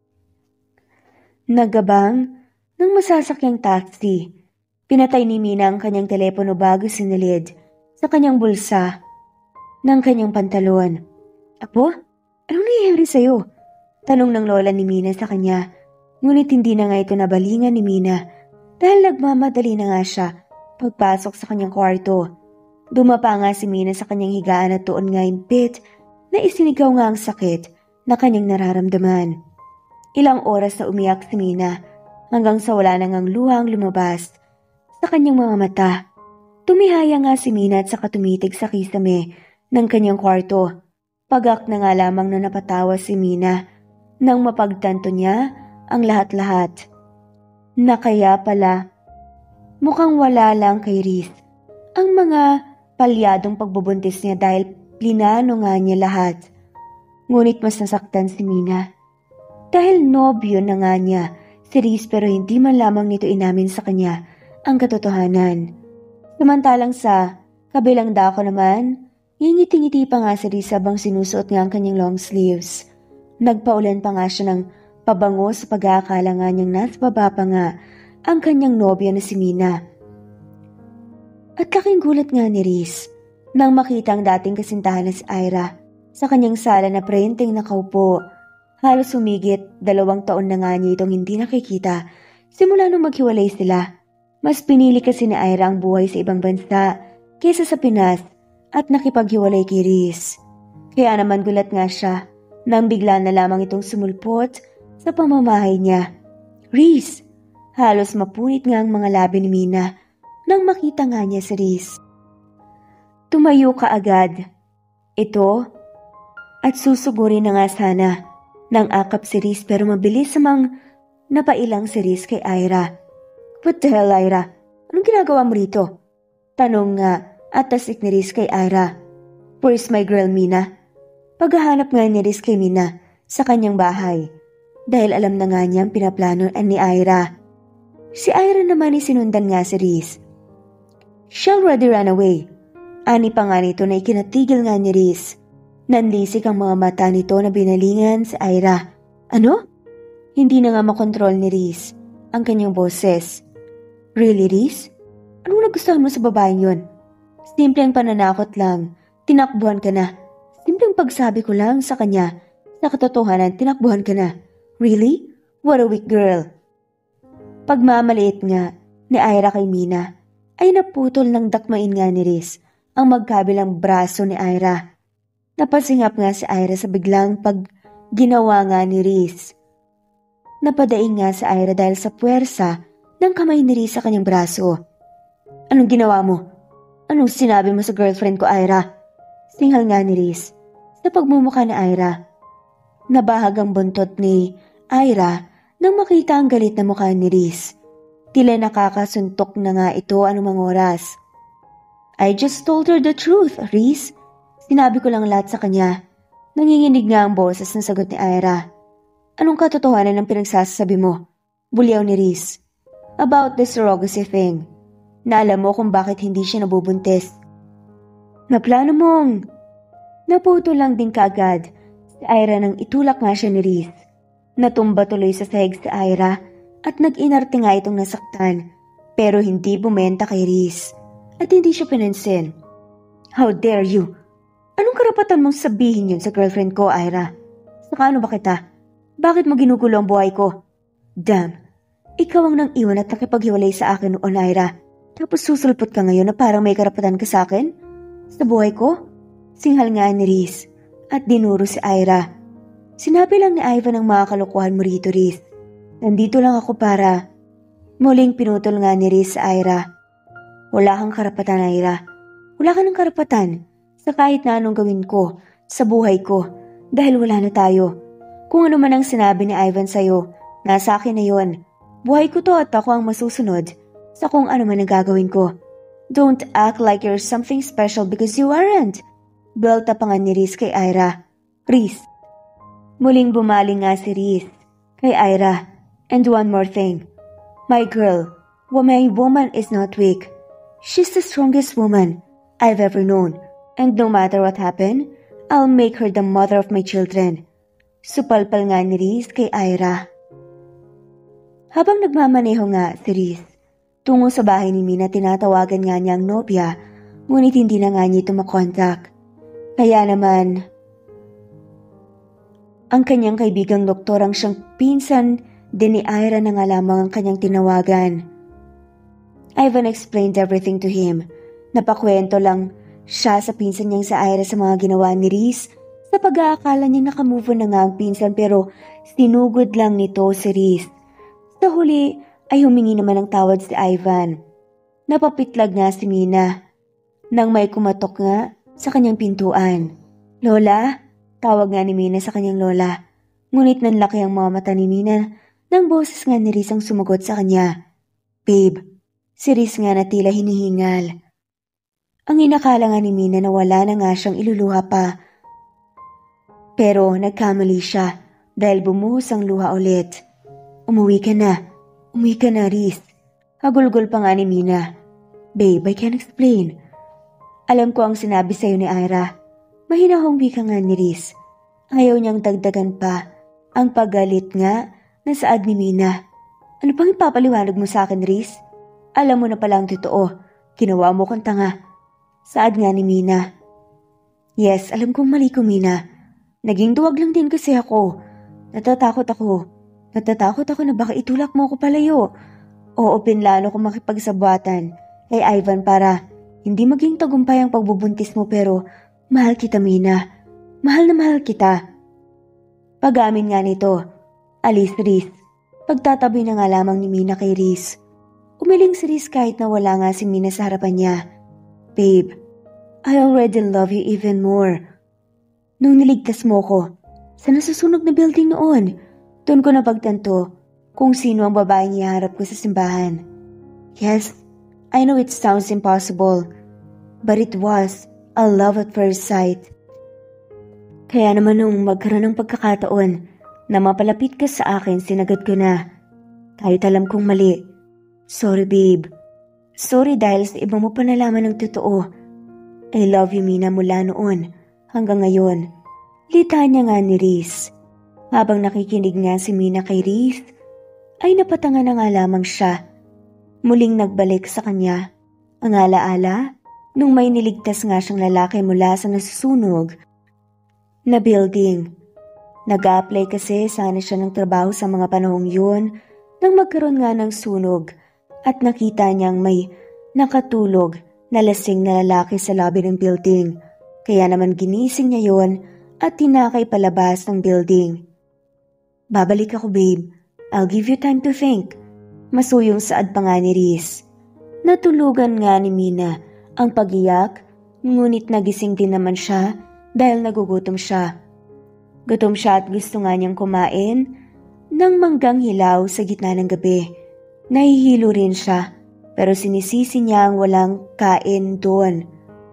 nagabang ng masasakyang taxi. Pinatay ni Mina ang kanyang telepono bago sinilid sa kanyang bulsa ng kanyang pantalon. Apo, anong nangyayari sa'yo? Tanong ng lola ni Mina sa kanya. Ngunit hindi na nga ito nabalingan ni Mina dahil nagmamadali na nga siya pagpasok sa kanyang kwarto. Dumapa nga si Mina sa kanyang higaan at tuon nga impit na isinigaw nga ang sakit na kanyang nararamdaman. Ilang oras na umiyak si Mina hanggang sa wala na ngang luhang lumabas sa kanyang mga mata. Tumihaya nga si Mina at saka tumitig sa kisame ng kanyang kwarto. Pagak na nga lamang na napatawa si Mina nang mapagtanto niya ang lahat-lahat. Na kaya pala, mukhang wala lang kay Reese ang mga palyadong pagbubuntis niya dahil plinano nga niya lahat. Ngunit mas nasaktan si Mina dahil nobyo na nga niya si Reese pero hindi man lamang nito inamin sa kanya ang katotohanan. Samantalang sa kabilang dako naman, ngingiti-ngiti pa nga si Reese habang sinusuot nga ang kanyang long sleeves. Nagpaulan pa nga siya ng pabango sa pag-aakala nga niyang nasa baba pa nga ang kanyang nobyo na si Mina. At laking gulat nga ni Riz nang makita ang dating kasintahan na si Ira sa kanyang sala na prenteng nakaupo. Halos humigit dalawang taon na nga niya itong hindi nakikita simula nung maghiwalay sila. Mas pinili kasi ni Ira ang buhay sa ibang bansa kaysa sa Pinas at nakipaghiwalay kay Riz. Kaya naman gulat nga siya nang bigla na lamang itong sumulpot sa pamamahay niya. Riz! Halos mapunit nga ang mga labi ni Mina nang makita nga niya si Riz. Tumayo ka agad. Ito? At susugurin na nga sana nang akap si Riz pero mabilis samang napailang si Riz kay Ira. What the hell, Ira? Anong ginagawa mo rito? Tanong nga at tasik ni Riz kay Ira. Where's my girl, Mina? Paghahanap nga ni Riz kay Mina sa kanyang bahay dahil alam na nga niya ang pinaplano ni Ira. Si Ira naman isinundan nga si Riz. She already ran away. Ani pa nga nito na ikinatigil nga ni Riz. Nanlisik ang mga mata nito na binalingan si Ira. Ano? Hindi na nga makontrol ni Riz ang kanyang boses. Really, Riz? Anong nagustuhan mo sa babaeng yon? Simpleng pananakot lang. Tinakbuhan ka na. Simpleng pagsabi ko lang sa kanya. Sa katotohanan, tinakbuhan ka na. Really? What a weak girl. Pagmamaliit nga ni Ira kay Mina ay naputol ng dakmain nga ni Riz ang magkabilang braso ni Ira. Napasingap nga si Ira sa biglang pag ginawa nga ni Riz. Napadaing nga si Ira dahil sa puwersa ng kamay ni Riz sa kanyang braso. Anong ginawa mo? Anong sinabi mo sa girlfriend ko, Ira? Singhal nga ni Riz sa pagmumukha ni Ira. Nabahag ang buntot ni Ira nang makita ang galit na mukha ni Riz. Tila nakakasuntok na nga ito anumang oras. I just told her the truth, Riz. Sinabi ko lang lahat sa kanya. Nanginginig nga ang boses na sagot ni Ira. Anong katotohanan ng pinagsasabi mo? Bulyaw ni Riz. About the surrogacy thing. Na alam mo kung bakit hindi siya nabubuntis. Naplano mong... Naputo lang din kaagad si Ira nang itulak nga siya ni Riz. Natumba tuloy sa sahig si Ira at nag-inarte nga itong nasaktan pero hindi bumenta kay Riz at hindi siya pinansin. How dare you? Anong karapatan mong sabihin yun sa girlfriend ko, Ira? Saka ano ba kita? Bakit mo ginugulo ang buhay ko? Damn, ikaw ang nang iwan at nakipaghiwalay sa akin noon, Ira. Tapos susulpot ka ngayon na parang may karapatan ka sa akin? Sa buhay ko? Singhal nga ni Riz at dinuro si Ira. Sinabi lang ni Ivan ang mga kalokohan mo rito, Riz. Nandito lang ako para... Muling pinutol nga ni Riz sa Ira. Wala kang karapatan, Ira. Wala ka ng karapatan sa kahit na anong gawin ko sa buhay ko dahil wala na tayo. Kung ano man ang sinabi ni Ivan sa'yo, nasa akin na yon. Buhay ko to at ako ang masusunod sa kung ano man ang gagawin ko. Don't act like you're something special because you aren't. Belta pa nga ni Riz kay Ira. Riz. Muling bumaling nga si Riz kay Ira. And one more thing. My girl, my woman is not weak. She's the strongest woman I've ever known. And no matter what happened, I'll make her the mother of my children. Supalpal nga ni Riz kay Ira. Habang nagmamaneho nga si Riz, tungo sa bahay ni Mina, tinatawagan nga niya ang nobya, ngunit hindi na nga niya ito makontak. Kaya naman, ang kanyang kaibigang doktor ang siyang pinsan din ni Ira na nga lamang ang kanyang tinawagan. Ivan explained everything to him. Napakwento lang siya sa pinsan niyang sa Ira sa mga ginawa ni Riz. Sa pag-aakala niya nakamove on na nga ang pinsan pero sinugod lang nito si Riz. Sa huli ay humingi naman ng tawad si Ivan. Napapitlag nga si Mina nang may kumatok nga sa kanyang pintuan. Lola? Tawag nga ni Mina sa kanyang lola. Ngunit nanlaki ang mga mata ni Mina nang boses nga ni Riz ang sumagot sa kanya. Babe, si Riz nga na tila hinihingal. Ang inakala nga ni Mina na wala na nga siyang iluluha pa. Pero nagkamali siya dahil bumuhos ang luha ulit. Umuwi ka na. Umuwi ka na, Riz. Hagulgol pa nga ni Mina. Babe, I can't explain. Alam ko ang sinabi sa'yo ni Ira. Mahinahong wika nga ni Riz. Ayaw niyang dagdagan pa ang paggalit nga na saad ni Mina. Ano pang ipapaliwanag mo sa akin, Riz? Alam mo na pala ang totoo. Ginawa mo kang tanga. Saad nga ni Mina. Yes, alam kong mali ko, Mina. Naging duwag lang din kasi ako. Natatakot ako. Natatakot ako na baka itulak mo ako palayo. Oo, pinlano ko makipagsabwatan kay Ivan para hindi maging tagumpay ang pagbubuntis mo pero mahal kita, Mina. Mahal na mahal kita. Pag-amin nga nito, alis Riz. Pagtatabi na nga lamang ni Mina kay Riz. Umiling si Riz kahit na wala nga si Mina sa harapan niya. Babe, I already love you even more. Nung niligtas mo ko, sa nasusunog na building noon, doon ko napagtanto kung sino ang babaeng iharap ko sa simbahan. Yes, I know it sounds impossible, but it was a love at first sight. Kaya naman nung magkaroon ng pagkakataon na mapalapit ka sa akin, sinagad ko na. Kahit alam kong mali. Sorry, babe. Sorry dahil sa iba mo pa nalaman ng totoo. I love you, Mina, mula noon hanggang ngayon. Litanya nga ni Riz. Habang nakikinig nga si Mina kay Riz, ay napatanga na nga lamang siya. Muling nagbalik sa kanya ang alaala nung may niligtas nga siyang lalaki mula sa nasusunog na building. Nag-a-apply kasi sana siya ng trabaho sa mga panahong yun nang magkaroon nga ng sunog at nakita niyang may nakatulog na lasing na lalaki sa lobby ng building. Kaya naman ginising niya yon at tinakay palabas ng building. Babalik ako, babe. I'll give you time to think. Masuyong saad pa nga ni Riz. Natulugan nga ni Mina ang pag-iyak, ngunit nagising din naman siya dahil nagugutom siya. Gutom siya at gusto nga niyang kumain ng manggang hilaw sa gitna ng gabi. Nahihilo rin siya, pero sinisisi niya ang walang kain doon.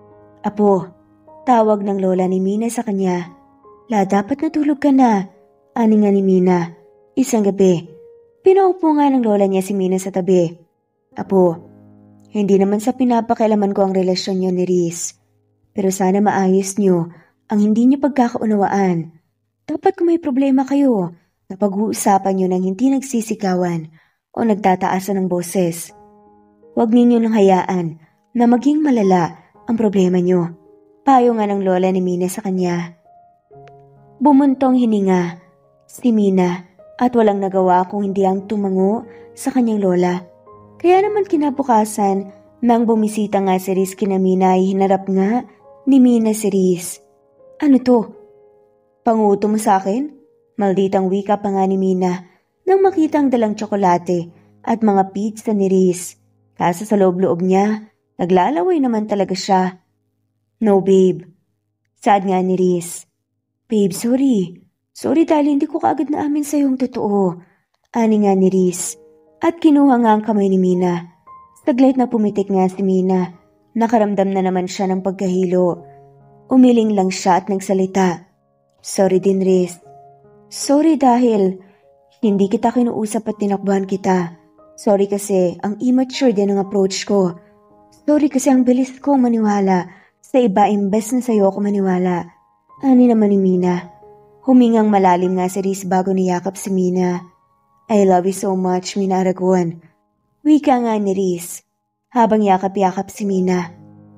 Apo, tawag ng lola ni Mina sa kanya. La, dapat natulog ka na. Ani nga ni Mina. Isang gabi, pinaupo nga ng lola niya si Mina sa tabi. Apo, hindi naman sa pinapakialaman ko ang relasyon niyo ni Riz. Pero sana maayos niyo ang hindi niyo pagkakaunawaan. Dapat kung may problema kayo, napag-uusapan niyo nang hindi nagsisikawan o nagtataasan ng boses. Huwag ninyo nang hayaan na maging malala ang problema niyo. Payo nga ng lola ni Mina sa kanya. Bumuntong hininga si Mina at walang nagawa kung hindi ang tumango sa kanyang lola. Kaya naman kinabukasan nang bumisita nga si Riz kina Mina ay hinarap nga ni Mina si Riz. Ano to? Panguto mo sa akin? Malditang wika pa nga ni Mina nang makitang dalang tsokolate at mga pizza ni Riz. Kaso sa loob-loob niya, naglalaway naman talaga siya. No, babe. Saad nga ni Riz. Babe, sorry. Sorry dahil hindi ko kaagad na amin sa'yo ang totoo. Ani nga ni Riz. At kinuha nga ang kamay ni Mina. Saglit na pumitik nga si Mina. Nakaramdam na naman siya ng pagkahilo. Umiling lang siya at nagsalita. Sorry din, Riz. Sorry dahil hindi kita kinuusap at tinakbuhan kita. Sorry kasi ang immature din ang approach ko. Sorry kasi ang bilis ko maniwala sa iba imbes na sa'yo ako maniwala. Ani naman ni Mina. Humingang malalim nga si Riz bago niyakap si Mina. I love you so much, Mina Aragon. Wika nga ni Riz habang yakap-yakap si Mina.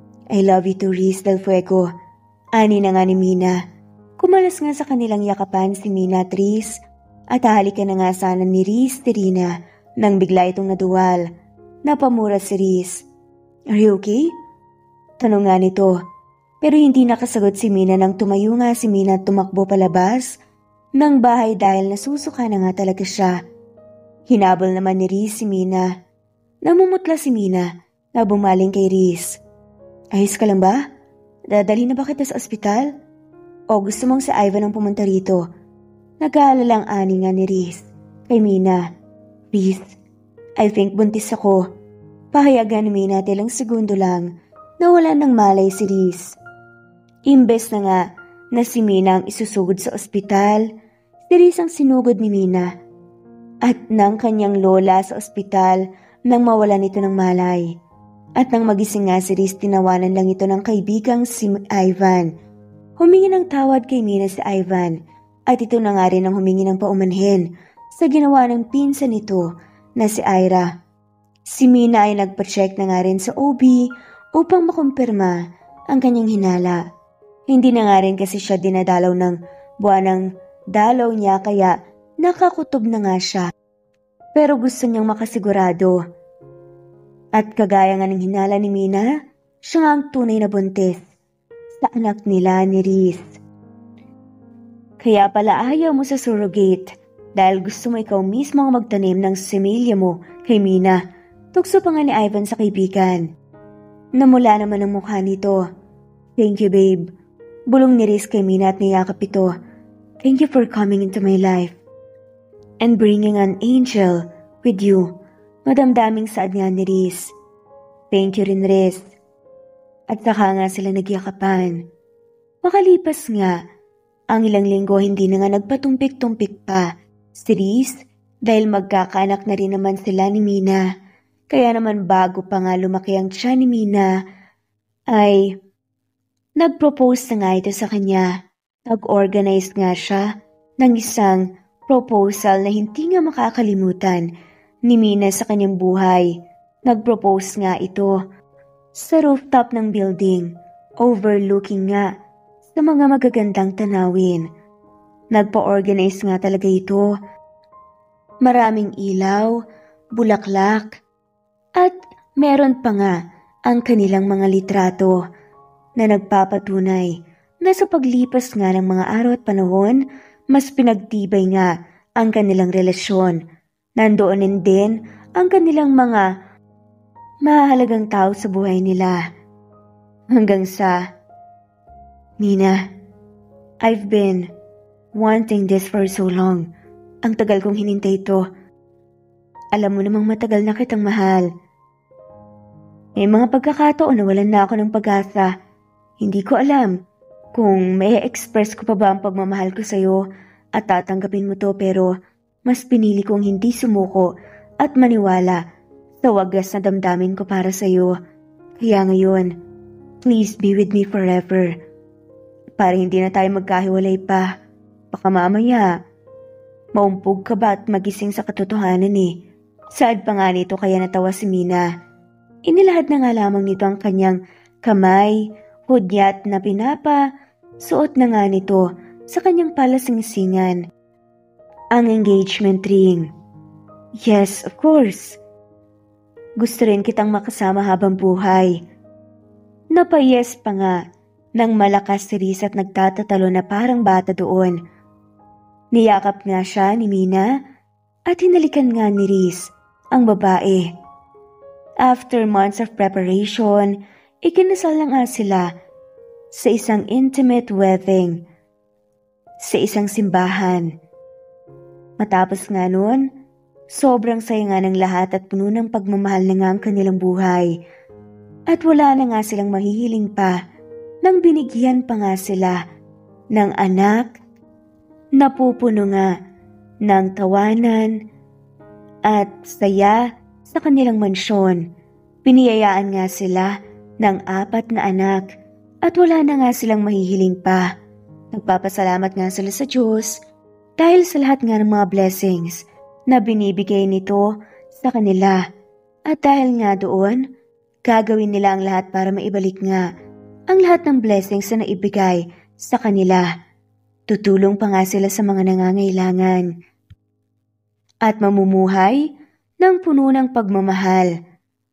I love you too, Riz del Fuego. Ani na nga ni Mina. Kumalas nga sa kanilang yakapan si Mina at Riz at hahalikan na nga sana ni Riz Terina nang bigla itong naduwal. Napamura si Riz. Are you okay? Tanong nga nito. Pero hindi nakasagot si Mina nang tumayo nga si Mina at tumakbo palabas ng bahay dahil nasusuka na nga talaga siya. Hinabol naman ni Riz si Mina. Namumutla si Mina na bumaling kay Riz. Ayos ka lang ba? Dadalhin na ba kita sa ospital? O gusto mong si Ivan ang pumunta rito? Nag-aalalang ani nga ni Riz kay Mina. Riz, I think buntis ako. Pahayagan ni Mina at ilang segundo lang na wala nang malay si Riz. Imbes na nga na si Mina ang isusugod sa ospital, si Riz ang sinugod ni Mina. At nang kanyang lola sa ospital nang mawala nito ng malay. At nang magising nga si Riz, tinawanan lang ito ng kaibigang si Ivan. Humingi ng tawad kay Mina si Ivan at ito na nga rin ang humingi ng paumanhin sa ginawa ng pinsan nito na si Ira. Si Mina ay nagpa-check na nga rin sa O B upang makumpirma ang kanyang hinala. Hindi na nga rin kasi siya dinadalaw ng buwanang dalaw niya kaya nakakutob na nga siya. Pero gusto niyang makasigurado. At kagaya nga ng hinala ni Mina, siya nga ang tunay na buntis sa anak nila ni Riz. Kaya pala ayaw mo sa surrogate dahil gusto mo ikaw mismo ang magtanim ng semilya mo kay Mina. Tukso pa nga ni Ivan sa kaibigan. Namula naman ang mukha nito. Thank you, babe. Bulong ni Riz kay Mina at niyakap ito. Thank you for coming into my life. And bringing an angel with you. Madamdaming saad nga ni Riz. Thank you rin, Riz. At saka nga sila nagyakapan. Makalipas nga, ang ilang linggo hindi na nga nagpatumpik-tumpik pa si Riz dahil magkakaanak na rin naman sila ni Mina. Kaya naman bago pa nga lumaki ang tiyan ni Mina, ay nag-propose na nga ito sa kanya. Nag-organize nga siya ng isang proposal na hindi nga makakalimutan ni Mina sa kanyang buhay. Nag-propose nga ito sa rooftop ng building, overlooking nga sa mga magagandang tanawin. Nagpa-organize nga talaga ito. Maraming ilaw, bulaklak, at meron pa nga ang kanilang mga litrato na nagpapatunay na sa paglipas nga ng mga araw at panahon, mas pinagtibay nga ang kanilang relasyon. Nandoon din ang kanilang mga mahalagang tao sa buhay nila. Hanggang sa, Mina, I've been wanting this for so long. Ang tagal kong hinintay ito. Alam mo namang matagal na kitang mahal. May mga pagkakataon na walan na ako ng pag-asa. Hindi ko alam kung may express ko pa ba ang pagmamahal ko sa'yo at tatanggapin mo to, pero mas pinili kong hindi sumuko at maniwala sa wagas na damdamin ko para sa'yo. Kaya ngayon, please be with me forever. Para hindi na tayo magkahiwalay pa. Baka mamaya, maumpog ka ba at magising sa katotohanan eh. Saad pa nga nito kaya natawa si Mina. Inilahad na nga lamang nito ang kanyang kamay, hudyat na pinapa, suot na nga nito sa kanyang palasingsingan. Ang engagement ring. Yes, of course. Gusto rin kitang makasama habang buhay. Napayes pa nga nang malakas si Riz at nagtatatalo na parang bata doon. Niyakap nga siya ni Mina at hinalikan nga ni Riz ang babae. After months of preparation, ikinasal na nga sila sa isang intimate wedding sa isang simbahan. Matapos nga noon, sobrang saya nga ng lahat at puno ng pagmamahal na nga ang kanilang buhay. At wala na nga silang mahihiling pa nang binigyan pa nga sila ng anak na pupuno nga ng tawanan at saya sa kanilang mansyon. Piniyayaan nga sila ng apat na anak at wala na nga silang mahihiling pa. Nagpapasalamat nga sila sa Diyos dahil sa lahat nga ng mga blessings na binibigay nito sa kanila. At dahil nga doon, gagawin nila ang lahat para maibalik nga ang lahat ng blessings na naibigay sa kanila. Tutulong pa nga sila sa mga nangangailangan. At mamumuhay ng puno ng pagmamahal.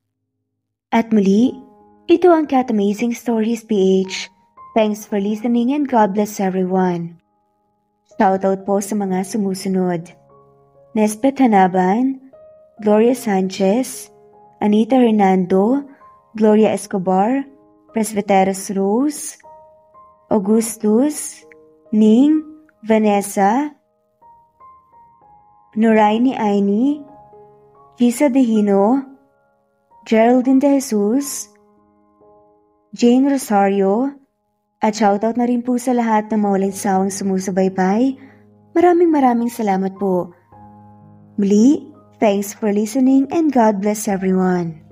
At muli, ito ang Cat Amazing Stories P H. Thanks for listening and God bless everyone. Shoutout po sa mga sumusunod. Nespet Hanaban, Gloria Sanchez, Anita Hernando, Gloria Escobar, Presbyteros Rose, Augustus, Ning, Vanessa, Noraini Aini, Gisa Dehino, Geraldine De Jesus, Jane Rosario, at shoutout na rin po sa lahat na mawalang sawang sumusubaybay. Maraming maraming salamat po. Muli, thanks for listening and God bless everyone.